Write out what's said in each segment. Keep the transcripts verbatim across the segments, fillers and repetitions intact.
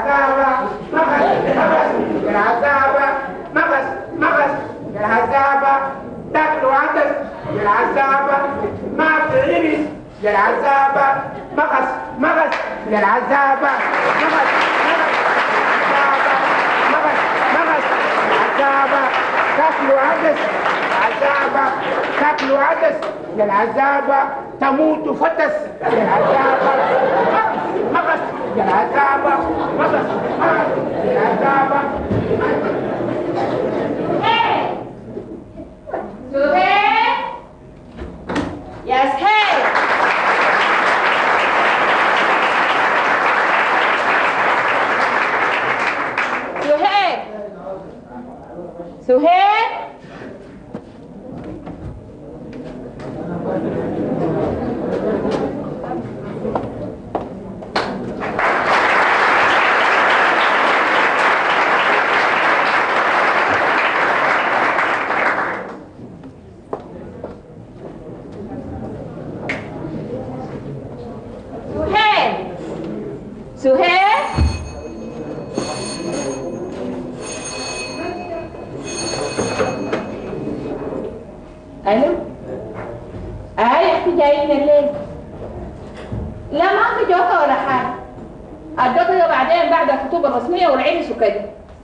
العزابة مغص مغص يا العزابة مغص مغص يا العزابة تاكلوا عدس يا العزابة ما بتغرس يا العزابة مغص مغص يا العزابة مغص مغص مغص العزابة تاكلوا عدس العزابة تاكلوا عدس يا العزابة تموت فتس يا العزابة مغص يا العزابة مغص مغص يا العزابة سهيل يا سهيل سهيل سهيل سهيل الو اه يا اختي جايين الليل لا ما في جوطه ولا حاجه الجوطه ده بعدين بعد الخطوبه الرسميه والعرس وكده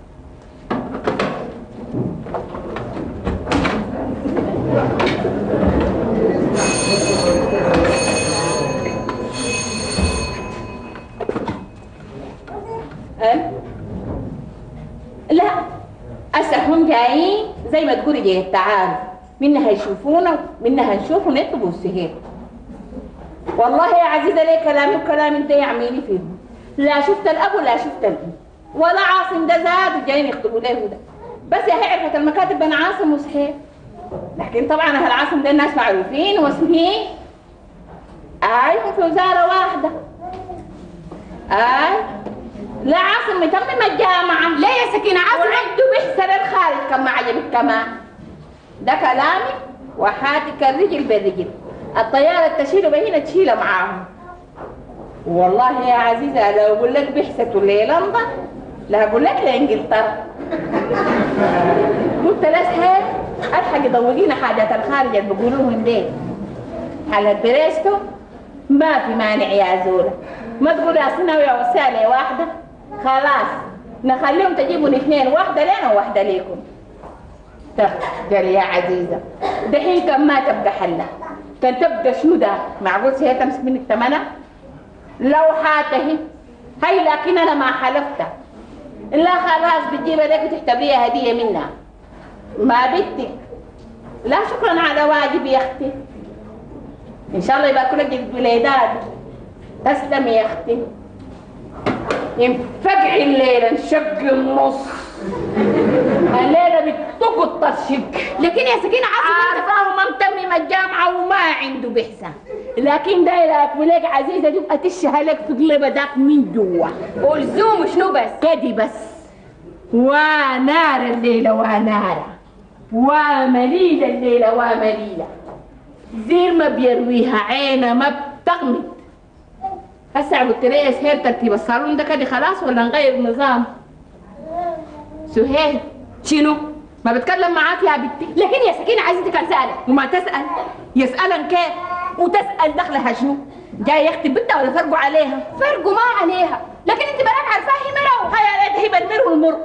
لا أسهم جايين زي ما تقولي جاي التعارف منها يشوفونا منها نشوفوا نطلبوا السهيل. والله يا عزيزة ليه كلامي وكلام انت يعملي فيهم لا شفت الأب ولا شفت الأم ولا عاصم ده زاد وجايين يخطبوا له ده بس هي عرفت المكاتب بين عاصم وسهيل لكن طبعا أهل عاصم ده الناس معروفين واسمين أي في وزارة واحدة أي لا عاصم متمم الجامعة ليه يا سكينة عاصم وعنده بيحسن الخارج كم ما عجبك كمان ده كلامي وحاتك الرجل بالرجل الطيارة تشيله بهنا تشيله معاهم والله يا عزيزة لو أقول لك بحثته للندن لا أقول لك لإنجلترا قلت لا سهيل الحق يضوقينا حاجات الخارج اللي بيقولوهم دي على البريستو ما في مانع يا زوله ما تقول يا صناوي يا وسالة واحدة خلاص نخليهم تجيبوا اثنين واحدة لنا وواحدة ليكم تخجل يا عزيزة دحين كم ما تبقى حلة كان تبقى شنو ده معقول سهيل تمسك منك ثمنها لو حاته هي لكن انا ما حلفتها لا خلاص بتجيبها لك وتحتبريها هدية منها ما بدك لا شكرا على واجب يا اختي ان شاء الله يبقى كلك جديد ولادات تسلم يا اختي ينفقعي الليله نشق النص الليله بتطق الطرشق لكن يا سكينه عاصم عارفاه ممتمم الجامعه وما عنده بحثه لكن دايره اكملك عزيزه تبقى تشهلك في قلبها داك من جوا ولزوم شنو بس كدي بس ونار الليله وناره ومليله الليله ومليله زير ما بيرويها عينه ما بتغمض هسه قلت لها يا سهيل ترتيب الصالون ده كده خلاص ولا نغير النظام؟ سهيل شنو؟ ما بتكلم معاك يا بنتي لكن يا سكينة عايزتي كان سألك وما تسأل يسألن كيف؟ وتسأل دخلها شنو؟ جاي يختي بنتها ولا فرقوا عليها؟ فرقوا ما عليها لكن انت بلاك عارفاه هي مرة وهي هي بالمر والمر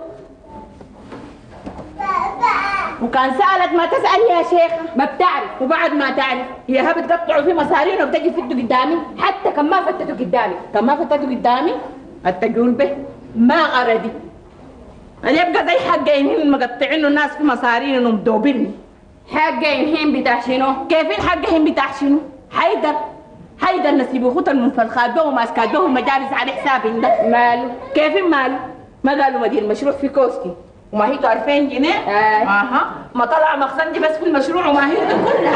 وكان سألت ما تسأل يا شيخة ما بتعرف وبعد ما تعرف هي ها بتقطعوا في مصارين وبتجي فتوا قدامي حتى كان ما فتتوا قدامي كان ما فتتوا قدامي التقول به ما غردي أنا يبقى زي حقين مقطعين الناس في مصارين ومدوبيني حقين بتاع شنو؟ كيفين حقين بتاع شنو؟ حيدر حيدر نسيبه خطر من فالخاد به وماسكات به المجالس على حسابي ده ماله؟ كيفين ماله؟ ما قالوا مدير مشروع في كوسكي وما هي ألفين جنيه؟ اي اها ما طلع مخزنتي بس في المشروع وما هي كلها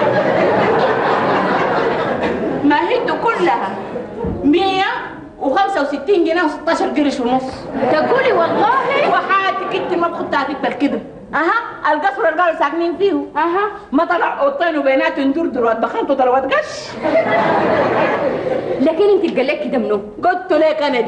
ما هي كلها مية وخمسة وستين جنيه وستاشر قرش ونص تقولي والله وحياتك انت ما بخطها تكبر كده اها القصر اللي قالوا ساكنين فيه اها ما طلع اوضتين وبيناتهم دردر واتبخنت وطلوات قش لكن انت قال لك كده منو؟ قلت لك انا دي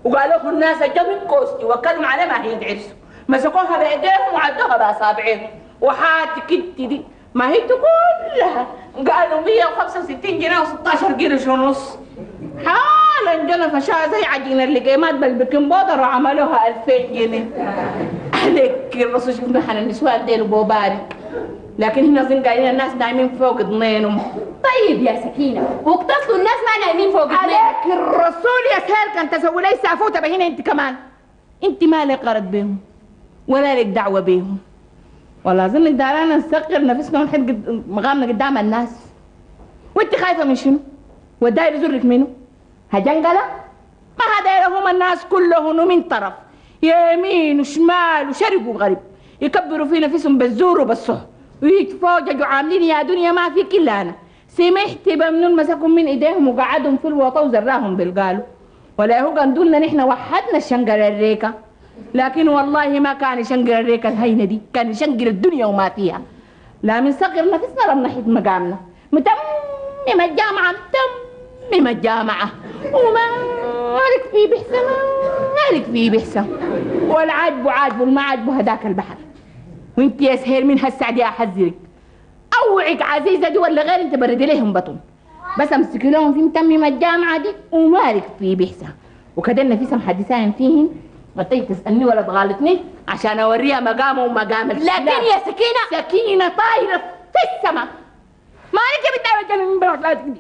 وقالوا الناس جا من كوستي وكلوا على ما هي عرسوا، مسكوها بايديهم وعدوها باصابعهم، وحاتك انت دي ما هي كلها قالوا مية وخمسة وستين جنيه وستاشر قرش ونص. حالا جنا فشاها زي عجينه اللي قيمات بالبيكنج باودر وعملوها ألفين جنيه. عليك الرسول شوف محل النسوان ديل وبوباري، لكن هنا زين قايلين الناس نايمين فوق ضنينهم. طيب يا سكينه واقتصدوا الناس ما نايمين فوق ضنينهم. عليك الرسول يا سهيل كان تسوي لي سافوته بهنا انت كمان. انت مالك غرض بيهم ولا لك دعوه بيهم، ولا اظن الدارانا نسكر نفسنا ونحط مغامنا قدام الناس. وانت خايفه من شنو؟ والداير يزرك منه؟ هجنقله؟ ما هذا هم الناس كلهم من طرف يمين وشمال وشرق وغرب يكبروا في نفسهم بالزور وبالصح ويتفوججوا عاملين يا دنيا ما في كلا انا. سمحت بمنون مسكهم من ايديهم وقعدهم في الوطا وزراهم بالقالوا، ولا هو قندولنا نحن وحدنا الشنقر الريكه، لكن والله ما كان يشنقر الريكه الهينه دي، كان يشنقر الدنيا وما فيها. لا من صغر نفسنا لم نحيط مقامنا، متممه الجامعه متممه الجامعه ومالك فيه بحسن مالك فيه بحسن، والعاجبه عاجبه والما عاجبه هداك البحر. وانت يا سهير من هالسعدي احذرك، اوعك عزيزه دي ولا غير انت بردي لهم بطن، بس امسكي لهم في متممه الجامعه دي ومالك فيه بحسن. وكده النفيسه محدثاهم فيهن ما تيجي تسالني ولا تغالطني عشان اوريها مقامه ومقام السلاح. لكن يا سكينه سكينه طايره في السماء مالك يا بنت الجنة من بلاد دي.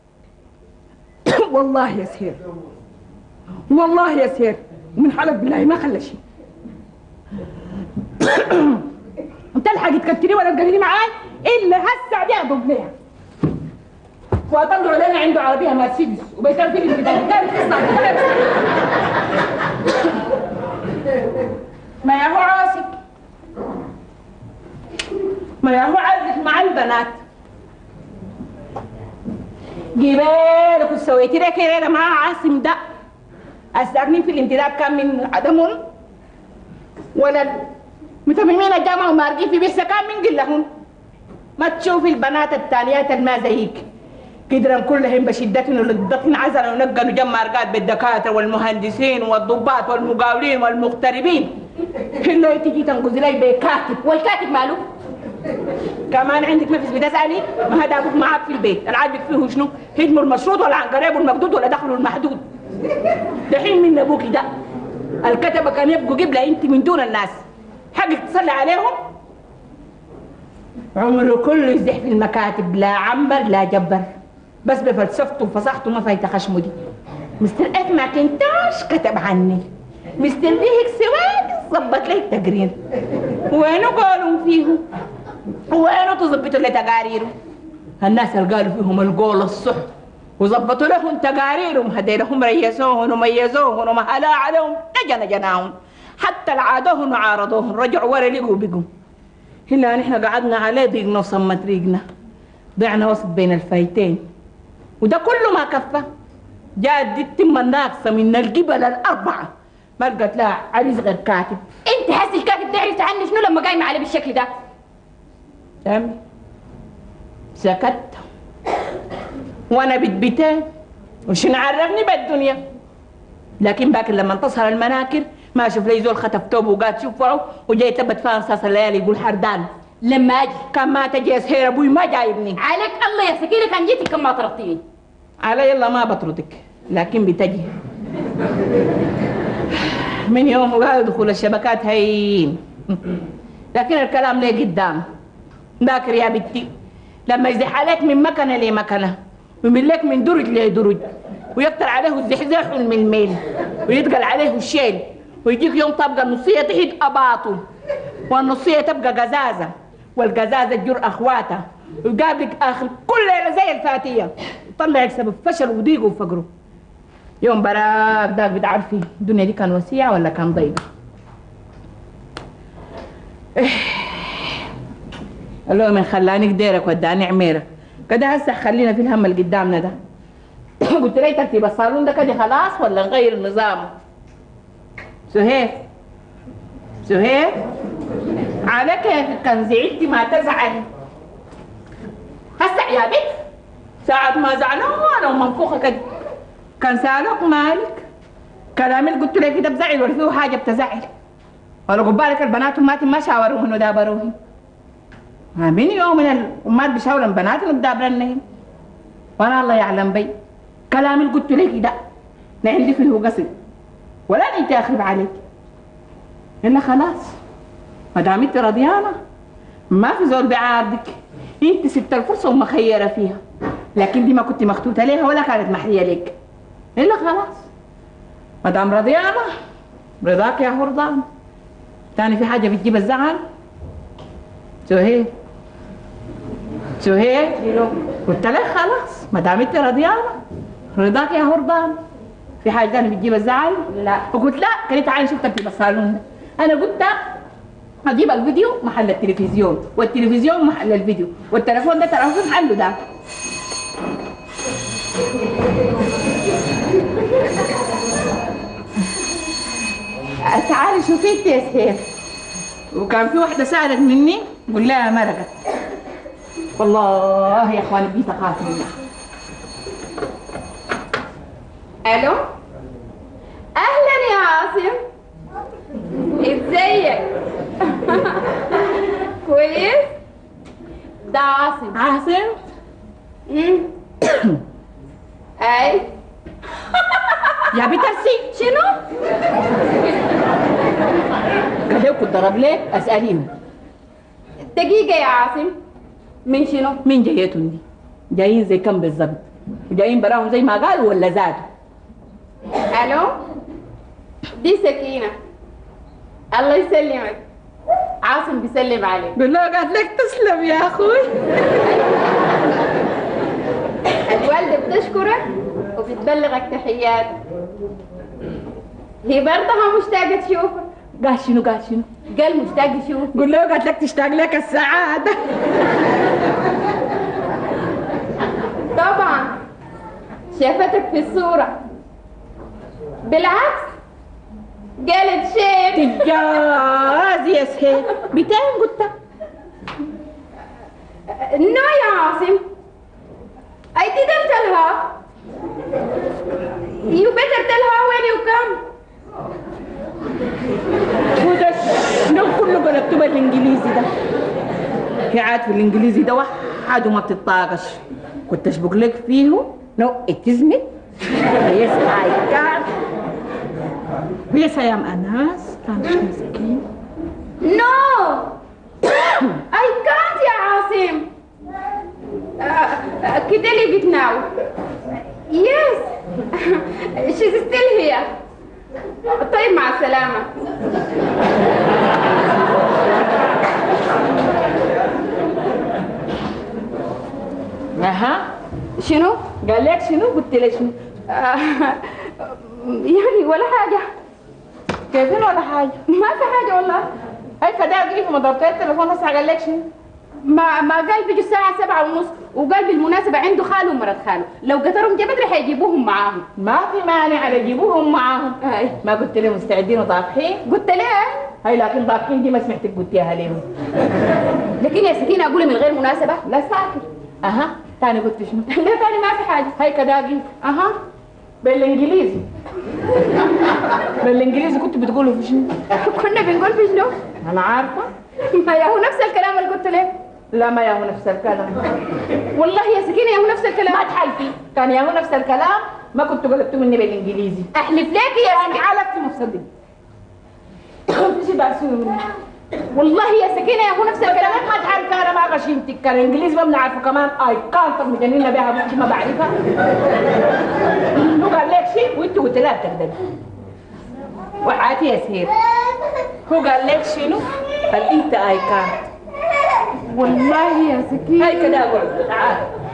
والله يا سهير والله يا سهير من حلف بالله ما خلى شيء. تلحقي تكتري ولا تقللي معاي الا هسه دي اضرب ليها واطلعوا لنا عنده عربيه مرسيدس وبيتر في البدايه ما يا هو عاسك ما يا هو عازك مع البنات جبالك وسويتي لك كده مع عاصم ده استغني في الانتداب كان من عدمهم ولا متممين الجامعه ومارقين في بحثه كان من قلهم. ما تشوفي البنات الثانيات الما زيك قدرن كلهم بشدتهم ولدتهم عزلوا ونقلوا جم مارقات بالدكاتره والمهندسين والضباط والمقاولين والمغتربين. الا تجي تنقذ لي بكاتب، والكاتب ماله؟ كمان عندك نفس بتسالي؟ ما هذا ابوك معاك في البيت، العاجبك فيه شنو؟ هدموا المشروط ولا عن قريب المقدود ولا دخلوا المحدود؟ دحين من ابوك ده الكتبه كان يبقوا قبله انت من دون الناس، حقك تصلي عليهم؟ عمره كله يزح في المكاتب، لا عمر لا جبر، بس بفلسفته وفصاحته ما فايته خشمه دي. مستر اف ماكنتوش كتب عني، مستر بيهك سواك ظبط لي التقرير. وينو قالوا فيه؟ وينو تظبطوا لي تقاريره؟ الناس اللي قالوا فيهم القول الصح وظبطوا لهم تقاريرهم هديلهم ريسوهن وميزوهن ومهلا عليهم نجا نجناهم، حتى العادوهن وعارضوهن رجعوا ورا لقوا بقوا. هلا نحن قعدنا عليه ضيقنا وصمت ريقنا، ضعنا وسط بين الفايتين، وده كله ما كفى. جاءت دي التمه الناقصه من الجبل الاربعه ما لقت لها عريس غير كاتب. انت حاسس الكاتب ده عرفت عني شنو لما قايمه عليه بالشكل ده؟ تمام سكت وانا بتبتين وشن عرفني بالدنيا، لكن باكر لما انتصر المناكر ما اشوف لي زول خطف توبه وقال شوفوا وجاي تبت فيها انصاص الليالي يقول حردان. لما اجي كان ما تجي يا سهير ابوي ما جايبني. عليك الله يا سكينه كان جيتي كم ما طردتيني. علي الله ما بطردك لكن بتجي. من يوم وقال دخول الشبكات هين لكن الكلام ليه قدام. باكر يا بنتي لما يزح عليك من مكنه لمكنه ويميل لك من درج لدرج ويكتر عليه الزحزاح من الميل ويتقل عليه الشيل ويجيك يوم تبقى النصيه تحيد اباطه والنصيه تبقى قزازه والقزازه تجر اخواتها ويقابلك اخر كل ليله زي الفاتيه يطلعك سبب فشل وضيق وفقره. يوم براك داك بتعرفي الدنيا دي كان وسيعه ولا كان ضيقه. اللي من خلاني قديرك وداني عميرك كده هسه خلينا في الهم اللي قدامنا ده. قلت لي ترتيب الصالون ده كده خلاص ولا نغير النظام؟ سهير سهير على كيفك كان زعلتي ما تزعلي. هسه يا بنت ساعة ما زعلوا انا ومنفوخه كده كان سالوك مالك؟ كلام اللي قلت لك ده بزعل ولا فيه حاجه بتزعل؟ ولا قبالك البنات اماتي ما شاوروهن ودابروهن؟ من يوم من الامات بيشاوروا البنات ودابرنهن، وانا الله يعلم بي كلام اللي قلت لك ده لا عندي فيه قصد ولا انت اخرب عليك. الا خلاص ما دام انت رضيانه ما في زول بعارضك، انت سبت الفرصه ومخيره فيها، لكن دي ما كنت مخطوطه ليها ولا كانت محريه لك. الا خلاص ما دام رضيانه رضاك يا هرضان. تاني في حاجه بتجيب الزعل؟ سهيل سهيل قلت لك خلاص ما دام انت رضيانه رضاك يا هرضان. في حاجه ثانيه بتجيب الزعل؟ لا. وقلت لا كنت عايز شفتك في الصالون. انا قلت هجيب الفيديو محل التلفزيون والتلفزيون محل الفيديو والتليفون ده تليفون محله ده. تعالي شوفي انت يا سهير. وكان في واحده سالت مني قول لها مرقت. والله يا اخواني بقيت اخاف منها. الو اهلا يا عاصم، ازيك؟ كويس؟ ده عاصم. عاصم؟ امم اي يا بترسي شنو؟ كده كنت ضرب لك اساليهم. دقيقة يا عاصم، من شنو؟ مين جايتهم دي؟ جايين زي كم بالظبط؟ وجايين براهم زي ما قالوا ولا زادوا؟ الو دي سكينة، الله يسلمك، عاصم بيسلم عليك. بالله قالت لك تسلم يا اخوي. الوالدة بتشكرك وبتبلغك تحيات، هي برضها مشتاقة تشوفك. قال شنو قال شنو؟ قال مشتاق يشوفك. قول له قالت لك تشتاق لك السعادة. طبعا شافتك في الصورة، بالعكس قالت شيء. تجاز يا سهيل بتاين قلت نو يا عاصم، I didn't tell her. You better tell her when you come. وده شنو كله قلبته بالانجليزي ده؟ في عاد في الانجليزي ده واحد وما بتطاقش. كنت اشبك لك فيه نو اتزمت يس اي كان يس اي ام اناس كان مسكين. No I can't يا عاصم. كده leave it now. Yes she's still here. طيب مع السلامة. اها شنو؟ قال لك شنو؟ قلت لك شنو؟ يعني ولا حاجة. كيفين ولا حاجة؟ ما في حاجة والله. هاي فداك كيف ما ضربت التليفون هسه قال لك شنو؟ ما ما قال بيجي الساعة سبعة ونص، وقال بالمناسبة عنده خاله ومرات خاله، لو قدرهم جا بدري حيجيبوهم معاهم. ما في مانع على يجيبوهم معاهم. اي ما قلت لهم مستعدين وطافحين؟ قلت ليه؟ هاي لكن طافحين دي ما سمعتك قلتيها لهم. لكن يا سكينة أقولها من غير مناسبة؟ لا ساكت. اها تاني قلت شنو؟ لا تاني ما في حاجة. هاي كداقي. اها بالانجليزي. بالانجليزي كنت بتقولوا في شنو؟ كنا بنقول في شنو؟ انا عارفة. ما يا هو نفس الكلام اللي قلت لك. لا ما ياهو نفس الكلام. والله يا سكينة يا هو نفس الكلام. ما تحلفي، كان ياهو نفس الكلام ما كنت قلبت مني بالانجليزي. احلف لك يا يعني حالتي مفسدة. ايش باسوي؟ والله يا سكينة يا هو نفس الكلام. ما تعرف انا ما غشيمتك، كان انجليزي ما بنعرفه كمان. اي كانت مجننه بها بنتي ما بعرفها. هو قال لك شيء وانت قلت لا تقدري. وحياتي يا سهير هو قال لك شنو؟ قال انت اي كانت. والله يا سكينة هاي كده اقول تعال.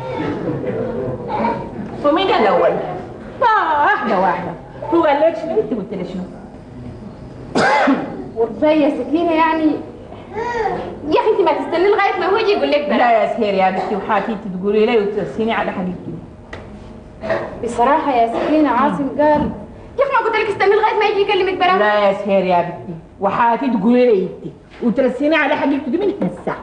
ومين الاول؟ اه واحده واحده. هو قال لك شنو؟ انت قلت لي شنو؟ والله يا سكينة يعني يا اخي انت ما تستني لغايه ما هو يجي يقول لك. لا يا سهير يا بنتي وحياتي انت تقولي لي وترسيني على حقيقتي. بصراحة يا سكينة عاصم قال يا اخي ما قلت لك استني لغايه ما يجي يكلمك برا. لا يا سهير يا بنتي وحياتي تقولي لي انت وترسيني على حقيقتي دي من هسه.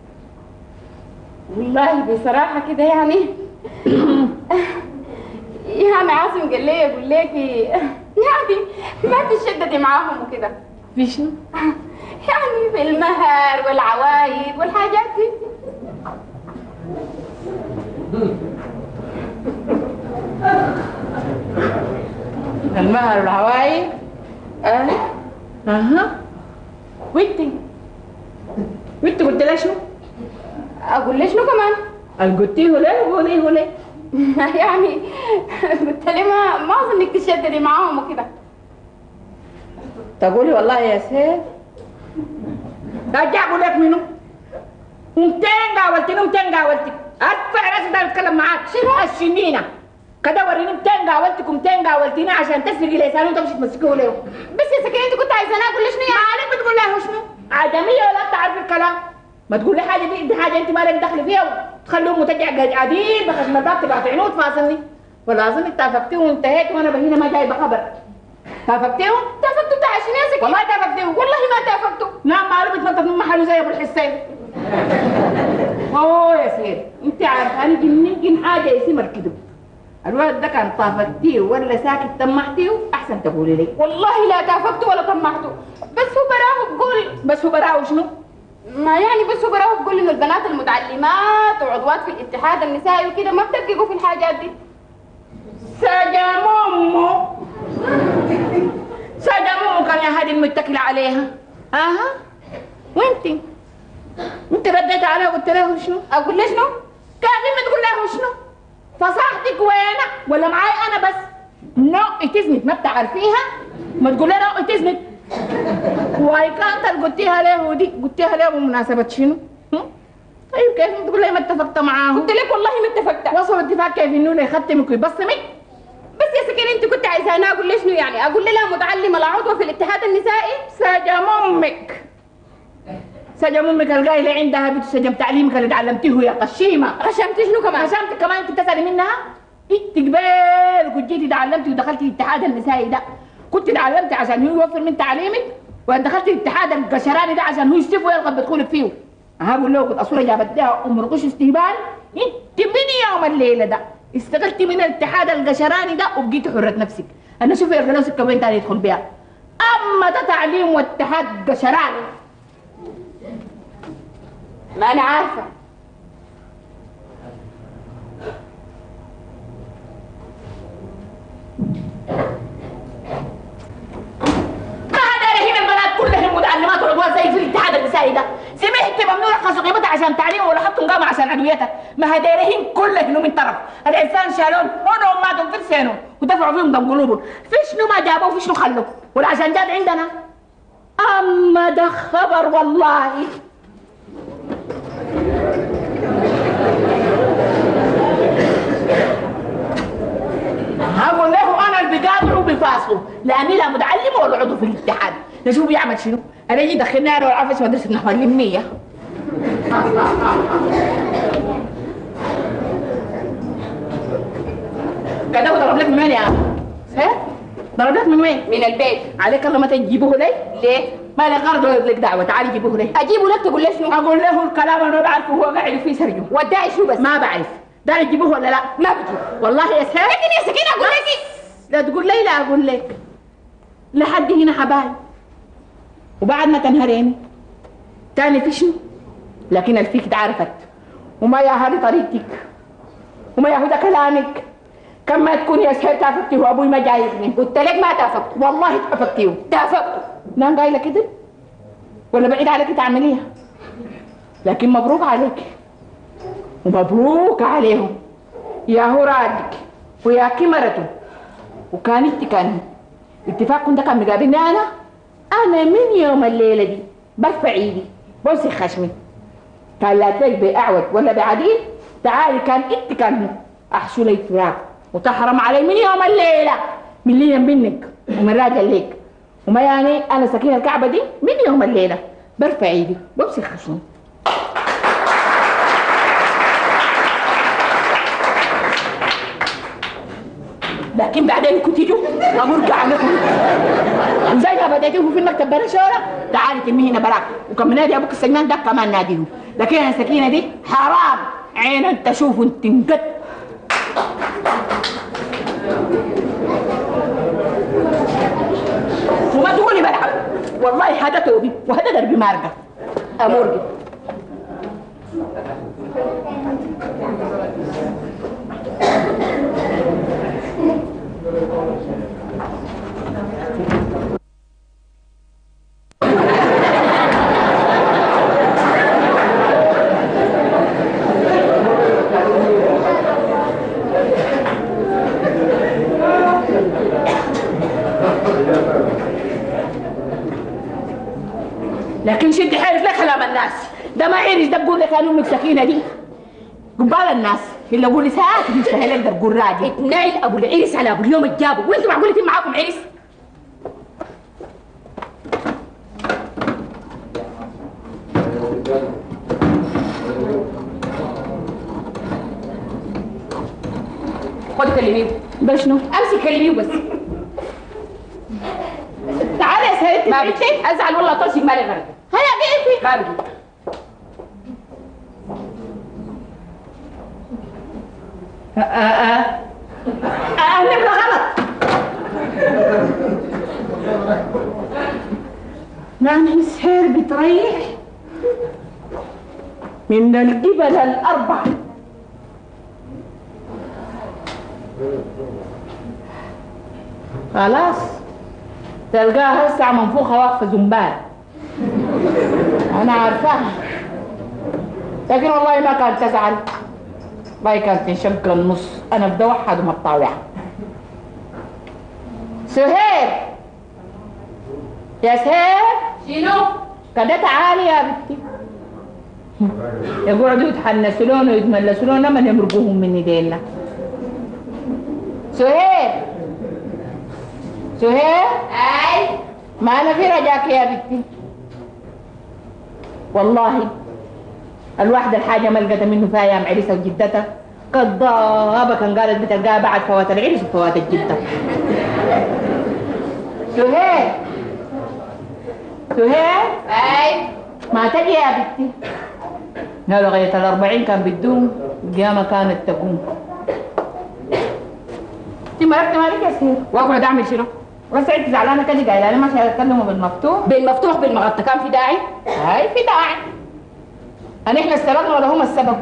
والله بصراحة كده يعني يعني عاصم قال لي يقول لك يعني ما تشددي معاهم وكده. في شنو؟ يعني في المهر والعوايد والحاجات دي. المهر والعوايد؟ اه اها. وانتي؟ وانتي قلت لها شنو؟ اقول ليش شنو كمان؟ قال قلتيه ليه وقوليه ليه؟ يعني قلت لي ما ما اظنك تشددي معاهم وكده. تقولي والله يا سيف رجع اقول لك منو؟ ومتين قاولتني ومتين قاولتك ادفع راسي ده اتكلم معاك. شنو الشنينه؟ كده وريني متين قاولتك ومتين قاولتيني عشان تسرقي لسانه وتمشي تمسكيه ليه؟ بس يا سكينه انت كنت عايزاني اقول لي شنو يعني؟ ما عليك بتقول لها شنو؟ عدميه ولا بتعرفي الكلام؟ ما تقول لي حاجه دي, دي حاجه انت مالك دخل فيها وتخليهم متجع قاعدين بخشم الباب تقاطعينه وتفاصلني. ولا اظن اتفقتيه وانتهيت وانا بهنا ما جايبه خبر. تافقتيه؟ تافقتوا بتاع عشان يا سكينه؟ والله تافقتيه. والله ما تافقتوا. نعم معلومة بتنطط من محله زي ابو الحسين. اوه يا سيدي انت عارفه انا يمكن حاجه يسمى الكذب. الولد ده كان طافتيه ولا ساكت طمحتيه احسن تقولي لي. والله لا تافقتوا ولا طمحتوا، بس هو براه بقول. بس هو براه شنو؟ ما يعني بس هو براه بقول انه البنات المتعلمات وعضوات في الاتحاد النسائي وكده ما بتدققوا في الحاجات دي. سجم امه سجم امه كان يا هادي المتكله عليها. اها وانتي؟ انت رديت عليها وقلت له شنو؟ اقول له شنو؟ كافي ما تقول له شنو؟ فصاحتك وينها؟ ولا معاي انا بس؟ نو اتزنت ما بتعرفيها؟ ما تقول لها نو اتزنت. وهي كانت قلتيها ليه ودي؟ قلتيها ليه بمناسبة شنو؟ طيب كيف تقول لي ما اتفقت معاهم؟ قلت لك والله ما اتفقت. وصلوا اتفاق كيف انه يختمك ويبصمك؟ بس يا سكينه انت كنت عايزاني اقول لي شنو يعني؟ اقول لها متعلمه لا عضوه في الاتحاد النسائي؟ سجم امك سجم امك القايله عندها بنت سجم تعليمك اللي تعلمتيه يا قشيمه. غشمتي شنو كمان؟ غشمتك كمان انت بتسالي منها؟ انت قبل كنت جيتي تعلمتي ودخلتي الاتحاد النسائي ده كنت تعلمتي عشان هو يوفر من تعليمك ولا دخلتي الاتحاد القشراني ده عشان هو يشتف ويرغب بدخولك فيه؟ هقول له كنت اصوره جابت لها ام رقش استهبال. انت من يوم الليله ده استقلتي من الاتحاد القشراني ده وبقيتي حره نفسك. انا شوفي يرجعوا سكه وين تاني يدخل بيها. اما ده تعليم واتحاد قشراني ما انا عارفه. ما هذا هنا البنات كلهم متعلمات وعضوات زي في الاتحاد النسائي ده. سمعت ممنوع يرخصوا قيمتها عشان تعليم ولا حطوا قامة عشان عدويتها. ما هذين كلهم من طرف الانسان شالون هون ماتوا في لسانهم ودفعوا فيهم دم قلوبهم. في شنو ما جابوه في شنو خلوا ولا عشان جاد عندنا. اما ده خبر والله. هقول له انا اللي بقاطعه بفاصله لاني لا متعلمه ولا عضو في الاتحاد. نشوف بيعمل شنو. انا يجي يدخلني انا والعفش مدرسه نحو اللميه. كده ضرب لك من وين يا ها؟ ضرب لك من وين؟ من البيت. عليك الله ما تجيبوه لي؟ ليه؟ ما لك غرض ولا لك دعوه. تعالي جيبوه لي. اجيبه لك تقول له شنو؟ اقول له الكلام انا بعرفه هو قاعد فيه سرجو. وداعي شنو بس؟ ما بعرف. ده تجيبوه ولا لا؟ ما بجيب. والله يا سهيل. لكن يا سكينه اقول لك لا تقول لي لا اقول لك. لحد هنا حبايب. وبعد ما تنهريني تاني في شنو؟ لكن الفيك تعرفت وما ياهل طريقتك وما ياهل كلامك. كم ما تكون يا سهيل تافقتي وابوي ما جايبني. قلت لك ما تافقت. والله تافقتيه. تافقت. نعم قايله كده ولا بعيد عليك تعمليها. لكن مبروك عليك ومبروك عليهم يا هو راجك ويا كمرته. وكانت كان اتفاق كنت كان مقابلني انا انا من يوم الليله دي برفع ايدي بوسخ خشمي. كان لا تلاقي باعوج ولا بعديل. تعالي كان انت كان احشو لي فراق وتحرم علي من يوم الليله من ليا منك ومن راجل ليك. وما يعني انا سكينه الكعبه دي من يوم الليله برفع ايدي بوسخ خشمي. لكن بعدين كنت تجوا امرجع لكم وزي ما بديتوه في المكتب بلا شورى. تعالي تمي هنا براك وكم نادي ابوك السجنان ده كمان ناديه. لكن انا السكينه دي حرام عين تشوف تنقد. والله هذا توبي وهذا دربي مارقه امورقي. لكن شد حيلك لا كلام الناس ده ما عيرش ده بقول لك انا امك سكينه دي قبال الناس اللي اقول لي ساعات يستاهل اقدر اقول راجل اتنعل ابو العرس على ابو اليوم الجابه وانتم معقول يتم معاكم عرس؟ خد كلميه ده شنو؟ امسك كلميه بس. تعالي يا سيدتي ما بنتي ازعل والله طرشك مالي غرقه. هيا بقيتي ما بقيت. اه اه اه نبغى غلط. نعم سهير بتريح من الجبل الاربع. خلاص تلقاها هسه منفوخه واقفه زنبال. انا عارفاها لكن والله ما كانت تزعل والله كانت تنشق النص. انا بدي اوحد وما بطاوعها. سهير يا سهير شنو؟ كده تعالي يا بنتي. يقعدوا يتحنسلون ويتملسلون لما يمرقوهم من ايدينا. سهير سهير اي ما انا في رجاك يا بنتي. والله الواحدة الحاجة ما لقيتها منه فيها ايام عريسها وجدتها كالضابة كان قالت بتلقاها بعد فوات العرس وفوات الجدة. سهير سهير اي ما تجي يا بنتي. لا لغاية الأربعين كان بتدوم القيامة كانت تقوم. انت مركتي مالك يا سهير واقعد اعمل شنو؟ بس انت زعلانه كده قايله لي ماشي هتكلموا بالمفتوح. بالمفتوح بالمغطى كان في داعي؟ هاي في داعي. هن احنا السببنا ولا هم السبب؟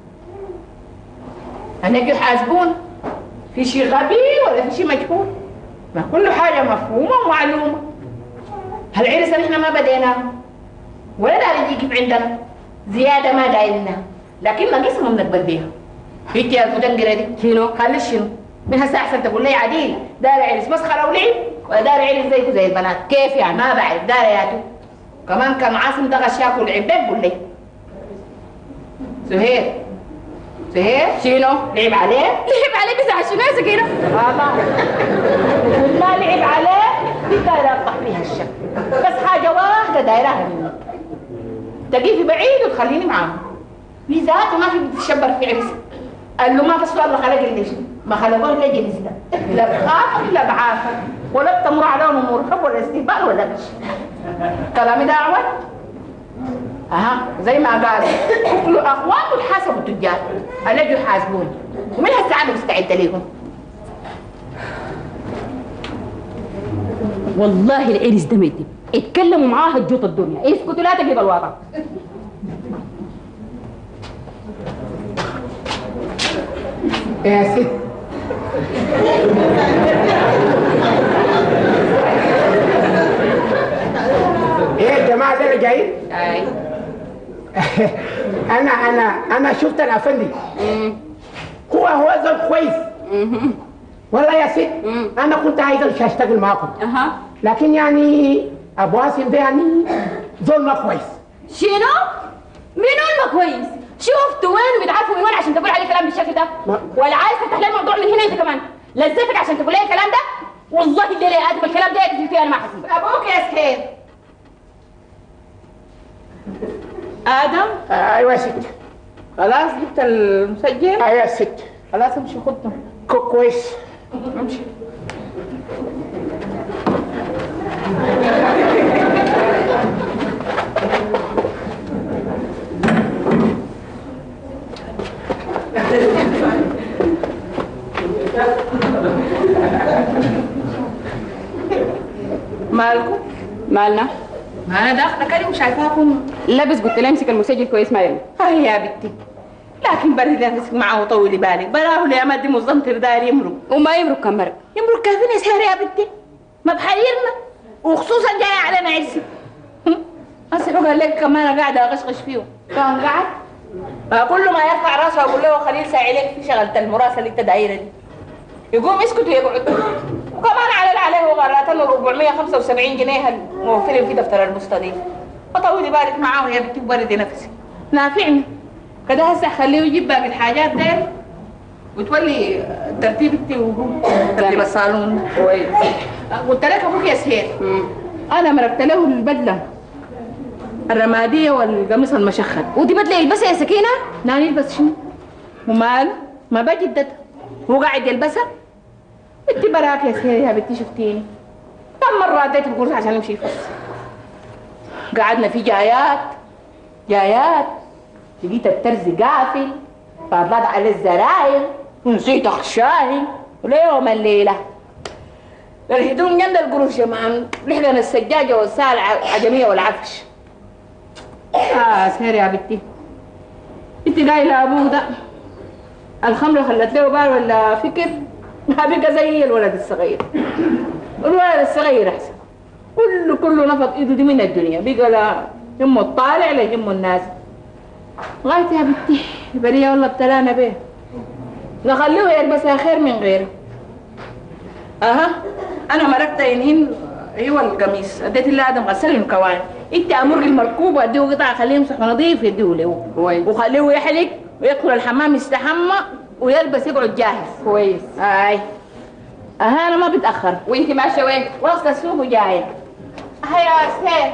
هنجي يحاسبون في شيء غبي ولا في شيء مجهول؟ ما كل حاجه مفهومه ومعلومه. هالعرس احنا ما بديناه ولا داري يجي عندنا زياده ما دايرنا لكن ناقصهم نقبل بيها. انت يا المدنجره دي شنو؟ خلي شنو؟ من هسه احسن تقول لي عديل دار عرس مسخره ولعب ولا دار عرس زيكم زي البنات. كيف يعني؟ ما بعرف دار ياتو كمان كان عاصم ده غشاك ولعب ده قول لي. سهير سهير شنو؟ لعب عليه؟ لعب عليه بزعل شنو يا سكينه؟ والله ما لعب عليه دي دايره اقطع فيها الشك بس حاجه واحده دايرها مني تجي في بعيد وتخليني معاهم. في ذاته ما في بتتشبر في عرس. قال له ما فسوا الله خلق الليش ما خلقوه الا جنس ده لا بخاف ولا بعافر ولا بتمر عليهم امور حب ولا استهبال ولا غش. كلامي ده اعول؟ اها زي ما قال كلوا اخوان وتحاسبوا التجار الذي يحاسبون ومن هسه انا مستعده ليهم. والله العرس ده مدي اتكلموا معاه هتجوط الدنيا اسكتوا لا تجيب الوضع. يا ست ايه الجماعه دول جايين؟ اي انا انا انا شفت الافندي هو هو زول كويس والله يا ست. انا كنت عايز امشي اشتغل معاكم اها لكن يعني ابو عاصم ده يعني زول ما كويس. شنو؟ منو ما كويس؟ شفتوا وين بتعرفوا من وين عشان تقول عليه كلام بالشكل ده؟ ولا عايز تفتح لي الموضوع من هنا انت كمان؟ لزتك عشان تقول لي الكلام ده؟ والله الليله يا ادم الكلام ده يقتل فيه انا ما حسيب. ابوك يا سهير. ادم؟ ايوه يا ست. خلاص جبت المسجل؟ ايوه يا ست. خلاص امشي خدته. كويس. امشي. مالكم؟ مالنا؟ ما انا داخله كده وشايفاكم لابس قلت له امسك المسجل كويس ما يلي. هاي يا بنتي، لكن برد نفسك معه وطولي بالك، براه اللي عمد مصدمتر داير يمرق وما يمرق كم مرق؟ يمرق كيفين يسهر يا بنتي؟ ما بحيرنا وخصوصا جاي علينا عرسي. هسه قال لك كمان انا قاعده اغشغش فيه، كان قاعد كل ما يرفع راسه اقول له خليل ساعي لك في شغله المراسله اللي انت دايره دي. يقوم يسكت ويقعد، وكمان على عليه غراتنا أربعمية وخمسة وسبعين جنيه الموفرين في دفتر المستضيف. فطولي بالك معاه يا بنتي وبردي نفسي. نافعني كده هسه خليه يجيب باقي الحاجات ديل وتولي ترتيب انت وهو ترتيب الصالون كويس. قلت لك ابوك يا سهير انا مركت له البدله الرماديه والقميص المشخد. ودي بدله يلبسها يا سكينه؟ ناني يلبس شنو؟ ومال ما بجدتها هو قاعد يلبسها. انت براك يا سهير يا بنتي شفتيني كم مره اديت القرص عشان يمشي يفصل. قعدنا في جايات جايات لقيت الترزي قافل فطلعت على الزراير ونسيت اخشاهي وليوم الليله الهدوم جنب القروش يا مان لحقنا السجاجه والساعه العجميه والعفش. اه سهير يا بنتي انت قايله ابوه ده الخمره خلت له بال ولا فكر؟ ما بقى زي الولد الصغير. الولد الصغير احسن كله كله نفض ايده دي من الدنيا بقى لا يمه الطالع لا يمه النازل. غاية يا بنتي بريه والله ابتلانا بيه نخليه يلبسها خير من غيره. اها انا مرقت ينهن هو القميص اديت اللي ادم غسل الكوان انت امر المركوب واديه قطع خليه يمسح نظيف يديه له كويس وخليه يحلق ويدخل الحمام يستحمى ويلبس يقعد جاهز كويس. اي اها انا ما بتاخر. وانت ماشيه وين؟ واصله السوق وجايه. اها يا سهير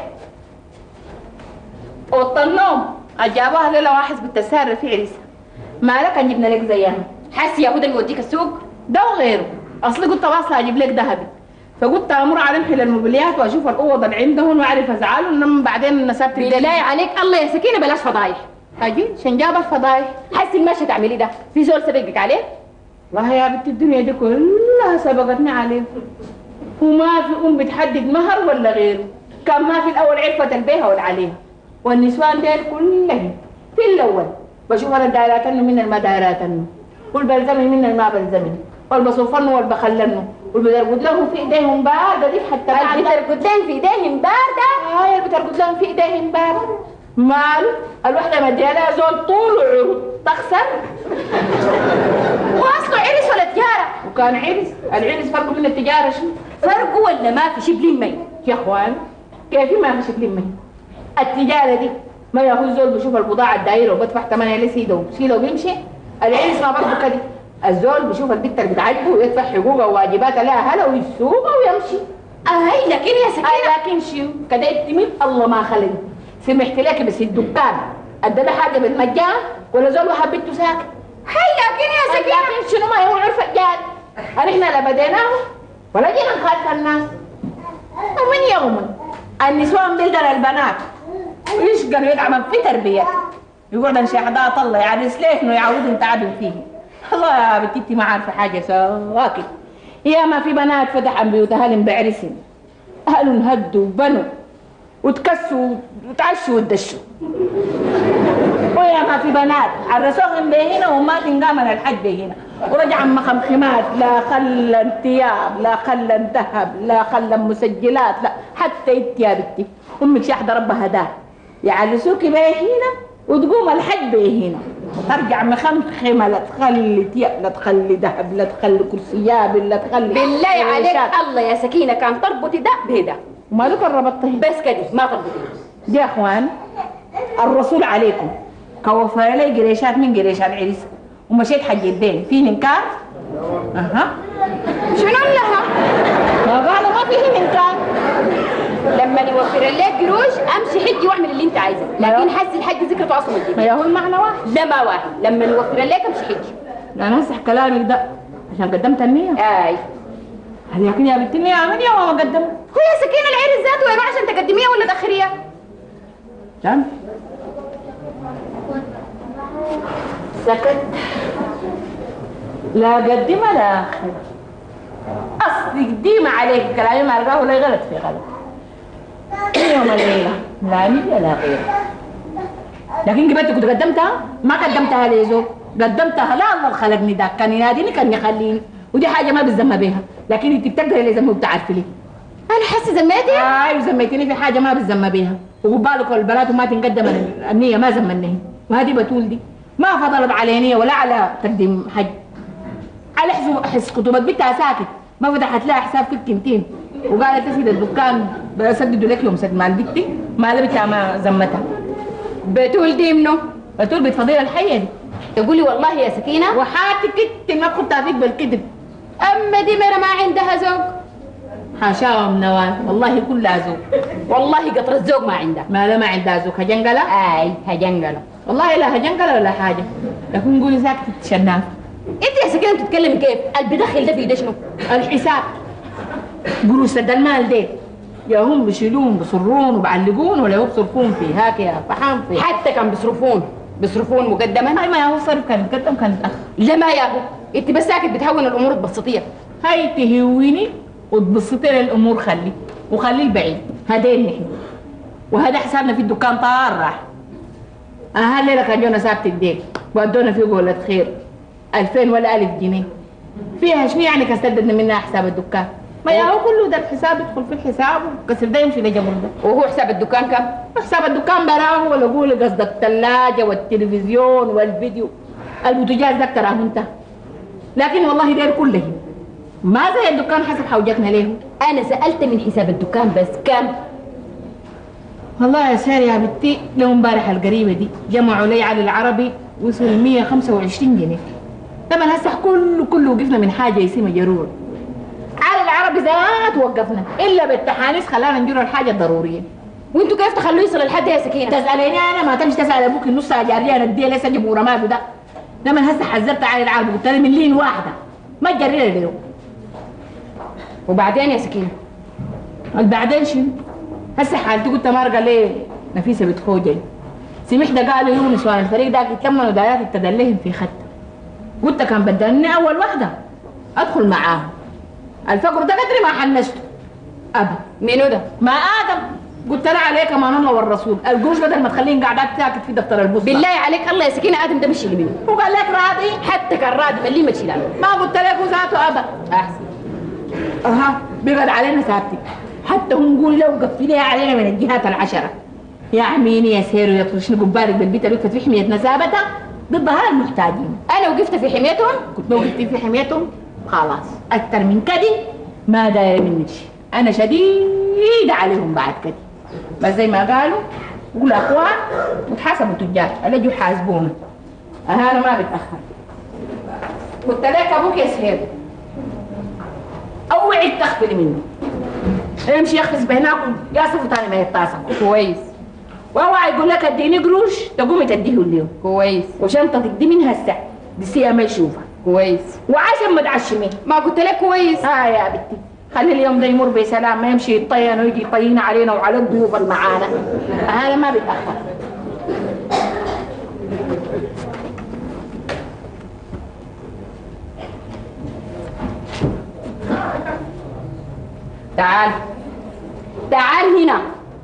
اوضه النوم جابوها ليله واحد بالتسهر في عريسه مالك جبنا لك زيها. حاسي يا هدى يوديك السوق؟ ده وغيره اصلي كنت واصله اجيب لك ذهبي فقلت امر على محل الموبيليات واشوف الاوضه اللي عندهم واعرف ازعلهم انما بعدين نسبت بالله عليك الله يا سكينه بلاش فضايح. اجي عشان جاب الفضايح. حاسي الماشيه تعملي ده في زول سبقك عليه؟ والله يا بنت الدنيا دي كلها سبقتني عليه وما في ام بتحدد مهر ولا غيره. كان ما في الاول عرفت البيها ولا عليها والنسوان ديل كلهم في الاول بشوف انا الدايرات انه من الما دايرات انه والبلزمني من الما بلزمني والبصوفنه والبخلنه والبترقد لهم في ايديهم بارده دي حتى بعد البترقد لهم في ايديهم بارده؟ اه البترقد لهم في ايديهم بارده. ماله الوحده مديها لها زول طول وعروض تخسر. واصله عرس ولا تجاره؟ وكان عرس العرس فرقه من التجاره شو؟ فرقه ولا ما في شبلين مي؟ يا اخوان كيف ما في شبلين مي؟ التجاره دي ما ياخذ زول بشوف البضاعه الدايره وبدفع ثمنها لسيده وبشيله وبيمشي. العرس ما برضه كده الزول بشوف البنت اللي بتعجبه ويدفع حقوقها وواجباتها لها هلا ويسوقها ويمشي. اهي لكن يا سكينه اي لكن شو كده انت الله ما خلق سمحت لك بس الدكان ادى حاجه بالمجان ولا زول وحبيته ساكت. هي لكن يا سكينه لكن شنو ما هو عرف الجاد احنا لا بديناه ولا جينا نخالف الناس. ومن يوم النسوان بيلدر البنات ويشقر يدعم في تربيته يقعد انشحدات الله يعرس ليه انه يعودهم تعبهم فيه. الله يا بنتي انت ما عارفه حاجه سواكي يا ما في بنات فتح عن بيوت اهلهم بعرسهم اهلهم هدوا وبنوا وتكسوا وتعشوا وتدشوا ويا ما في بنات عرسوهم بهنا وما تنقام الحج بهنا ورجع مخمخمات لا خلى ثياب لا خلى ذهب لا خلى مسجلات لا حتى انت يا بنتي امك شاحده ربها هداه يعرسوكي بهنا وتقوم الحج بهنا ترجع مخمخمه لا تخلي ثياب لا تخلي ذهب لا تخلي كرسيات لا تخلي بالله عليك الله يا سكينه كان تربطي ده بهدا ومالك الربطه بس كده ما تربطي دي يا اخوان الرسول عليكم كوفر لي قريشات من قريشات عريس ومشيت حج الدين في انكار. اها شنو لها؟ ما قالوا ما فيه انكار. لما يوفر لك قروش امشي حجي واعمل اللي انت عايزه لكن حسي الحج ذكرته اصلا ما هو المعنى واحد. لا ما واحد لما يوفر لك امشي حجي. لا انا امسح كلامك ده عشان قدمت النيه. اي لكن يا بنت النيه عمليه وما قدمت. هو يا سكينه العرس ذاته يروح عشان تقدميها ولا تاخريها؟ تمام سكت لا قدمها لا اخر اصلي قديمه عليك كلامي ما القاه ولا غلط في غلط. من يوم الليله لا نية لا غير. لكن قبلت كنت قدمتها ما قدمتها ليه زول؟ قدمتها لا الله خلقني ده كان يناديني كان يخليني ودي حاجه ما بتذم بيها، لكن انت بتقدري اللي زي بتعرفي ليه. انا حاسه زميتي؟ ايوه زميتيني في حاجه ما بتذم بيها، وقبالك البنات وما تنقدم النيه ما زمني، وهذه بتول دي ما فضلت على نيه ولا على تقديم حج. على حسب حس كتبت بنتها ساكت ما فتحت لها حساب في الكنتين وقالت تسيد الدكان بسددوا لك يوم سد مال بنتي ما بنتها ما زمتها. بتول دي منو؟ بتول بنت فضيله الحيه دي. تقولي والله يا سكينه وحاتك انت ما كنت فيك بالكذب. اما دي مرة ما عندها زوج. حاشاها من نوال والله كلها زوج. والله قطر الزوج ما عندها. ما لا ما عندها زوج هجنقله؟ اي هجنقله. والله لا هجنقله ولا حاجه، لكن قولي ساكت تتشناف. انت يا سكينه بتتكلمي كيف؟ اللي بدخل ده في ايده شنو؟ الحساب قروش سد المال دي يا هم بيشيلون بيصرون وبعلقون ولا هو بيصرفون فيه هاك يا فحام فيه. حتى كان بيصرفون بيصرفون مقدما. هاي ما هو صرف كان مقدم كان متاخر. لا ما ياهو انت بس ساكت بتهون الامور تبسطيها. هاي تهوني وتبسطي لي الامور خلي وخلي البعيد هدين نحن وهذا حسابنا في الدكان طار راح. اه الليله كان جونا سابت الديك ودونا في قولة خير ألفين ولا ألف جنيه فيها شنو يعني كسددنا منها حساب الدكان؟ ما يا هو كله ده الحساب يدخل في الحساب وكسر ده يمشي لجمهور ده. وهو حساب الدكان كم؟ حساب الدكان براه ولا اقول قصد الثلاجه والتلفزيون والفيديو البوتاجاز ده تراه انت. لكن والله دير كلهم ما زي الدكان حسب حوجتنا ليه. انا سالت من حساب الدكان بس كم؟ والله يا ساري يا بنتي لو امبارح القريبه دي جمعوا لي على العربي وصل مية وخمسة وعشرين جنيه. طبعا هسه كله كله وقفنا من حاجه يسمى جرور. على العربي ذات وقفنا الا بالتحانيس خلانا نجر الحاجه الضروريه. وانتوا كيف تخلوه يصل لحد يا سكينه؟ تساليني انا ما تمشي تسال ابوك النص ساعه جاريه انا اديها لسه جيبوا رماده ده. لما هسه حذرت على العربي قلت لها من لين واحده ما تجريها اليوم. وبعدين يا سكينه؟ بعدين شنو؟ هسه حالتي قلت مارقه ليه نفيسه بنت خوجي سمح ده قالوا يونس وانا الفريق ده يتلمنوا دايات التدلهم في خط. قلت كان بدلني اول واحده ادخل معاهم. الفقر ده قدري ما حنشته ابدا. مينو ده؟ ما ادم. قلت لها عليك امان الله والرسول القروش بدل ما تخليني قاعدات ساكت في دفتر البوسطه. بالله عليك الله يا سكينه ادم ده مش اللي منه. وقال لك راضي؟ حتى كان راضي مليه ما تشيل ما قلت لك ذاته ابدا. احسن. اها بيقعد علينا ثابتين حتى هم نقول لو قفليها علينا من الجهات العشره. يا عميني يا سيرو يا طرشني قبالك بالبيت اللي وقفت في حميه نسابتها ضد هذا المحتاجين. انا وقفت في حمايتهم؟ كنت لو وقفت في حمايتهم خلاص اكثر من كده ما داير مني شيء. انا شديد عليهم بعد كده بس زي ما قالوا قولوا اخوان وتحاسبوا تجار اللي يحاسبونا. انا ما بتاخر. قلت لك ابوك يا سهير اوعي تخفلي منه امشي يخفز بهناكم يصفوا تاني ما يتصلوا. كويس. واوعى يقول لك اديني قروش تقومي تديه اليوم. كويس. وشنطتك دي من هسه دي سيا ما يشوفها. كويس. وعشان ما تعشمي. ما قلت لك كويس. ها يا بنتي خلي اليوم ده يمر بسلام ما يمشي يطين ويجي يطين علينا وعلى الضيوف اللي معانا. هذا ما بيتاخر. تعال تعال هنا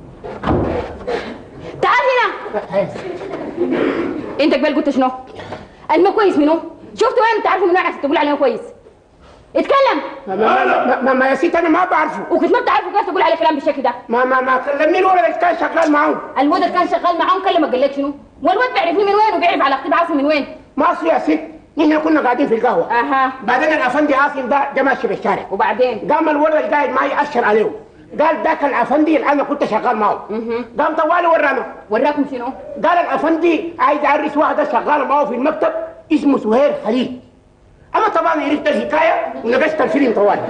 تعال هنا. انت قبل قلت شنو؟ الماء كويس منو؟ شفتوا وين تعرفوا منو عشان تقول عليه كويس؟ اتكلم. ما ما, ما, ما يا ست انا ما بعرفه. وكنت ما بتعرفوا كيف تقول عليه كلام بالشكل ده؟ ما ما ما كلمني الولد اللي كان شغال معاهم. الولد اللي كان شغال معاهم كلمك قال لك شنو؟ والولد بيعرفني من وين وبيعرف على اختي عاصم من وين؟ ما اصل يا ست نحن كنا قاعدين في القهوه. اها. بعدين الافندي عاصم ده جا ماشي بالشارع. وبعدين؟ قام الولد اللي قاعد معي اشر عليه. قال ذاك الافندي اللي انا كنت شغال معه. قام طوالي ورانا. وراكم شنو؟ قال الافندي عايز يعرس واحده شغاله معه في المكتب اسمه سهير خليل. انا طبعا عرفت الحكايه ونقشت الفيلم طوالي.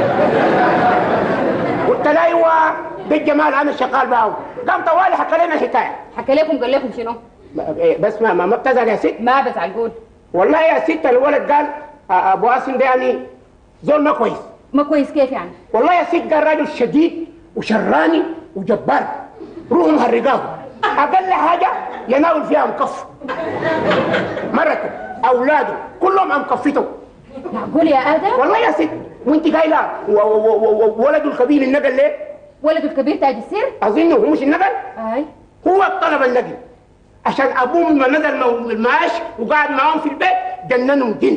قلت له ايوه ده الجمال انا شغال معه. قام طوالي حكى لنا الحكايه. حكى لكم قال لكم شنو؟ بس ما ما بتزعل يا ست. ما بزعل قول. والله يا ست الولد قال ابو عاصم ده يعني زول ما كويس. ما كويس كيف يعني؟ والله يا ست قال راجل شديد وشراني وجبار روحه مهرقاه اقل حاجه يناول فيها مكف مرته اولاده كلهم مكفته. معقول يا ادم؟ والله يا ست وانت قايله ولده الكبير النقل ليه؟ ولده الكبير تاج السر؟ اظنه هو مش النقل؟ اي هو طلب النقل عشان ابوه لما نزل من المعاش وقعد معاهم في البيت جننهم جن.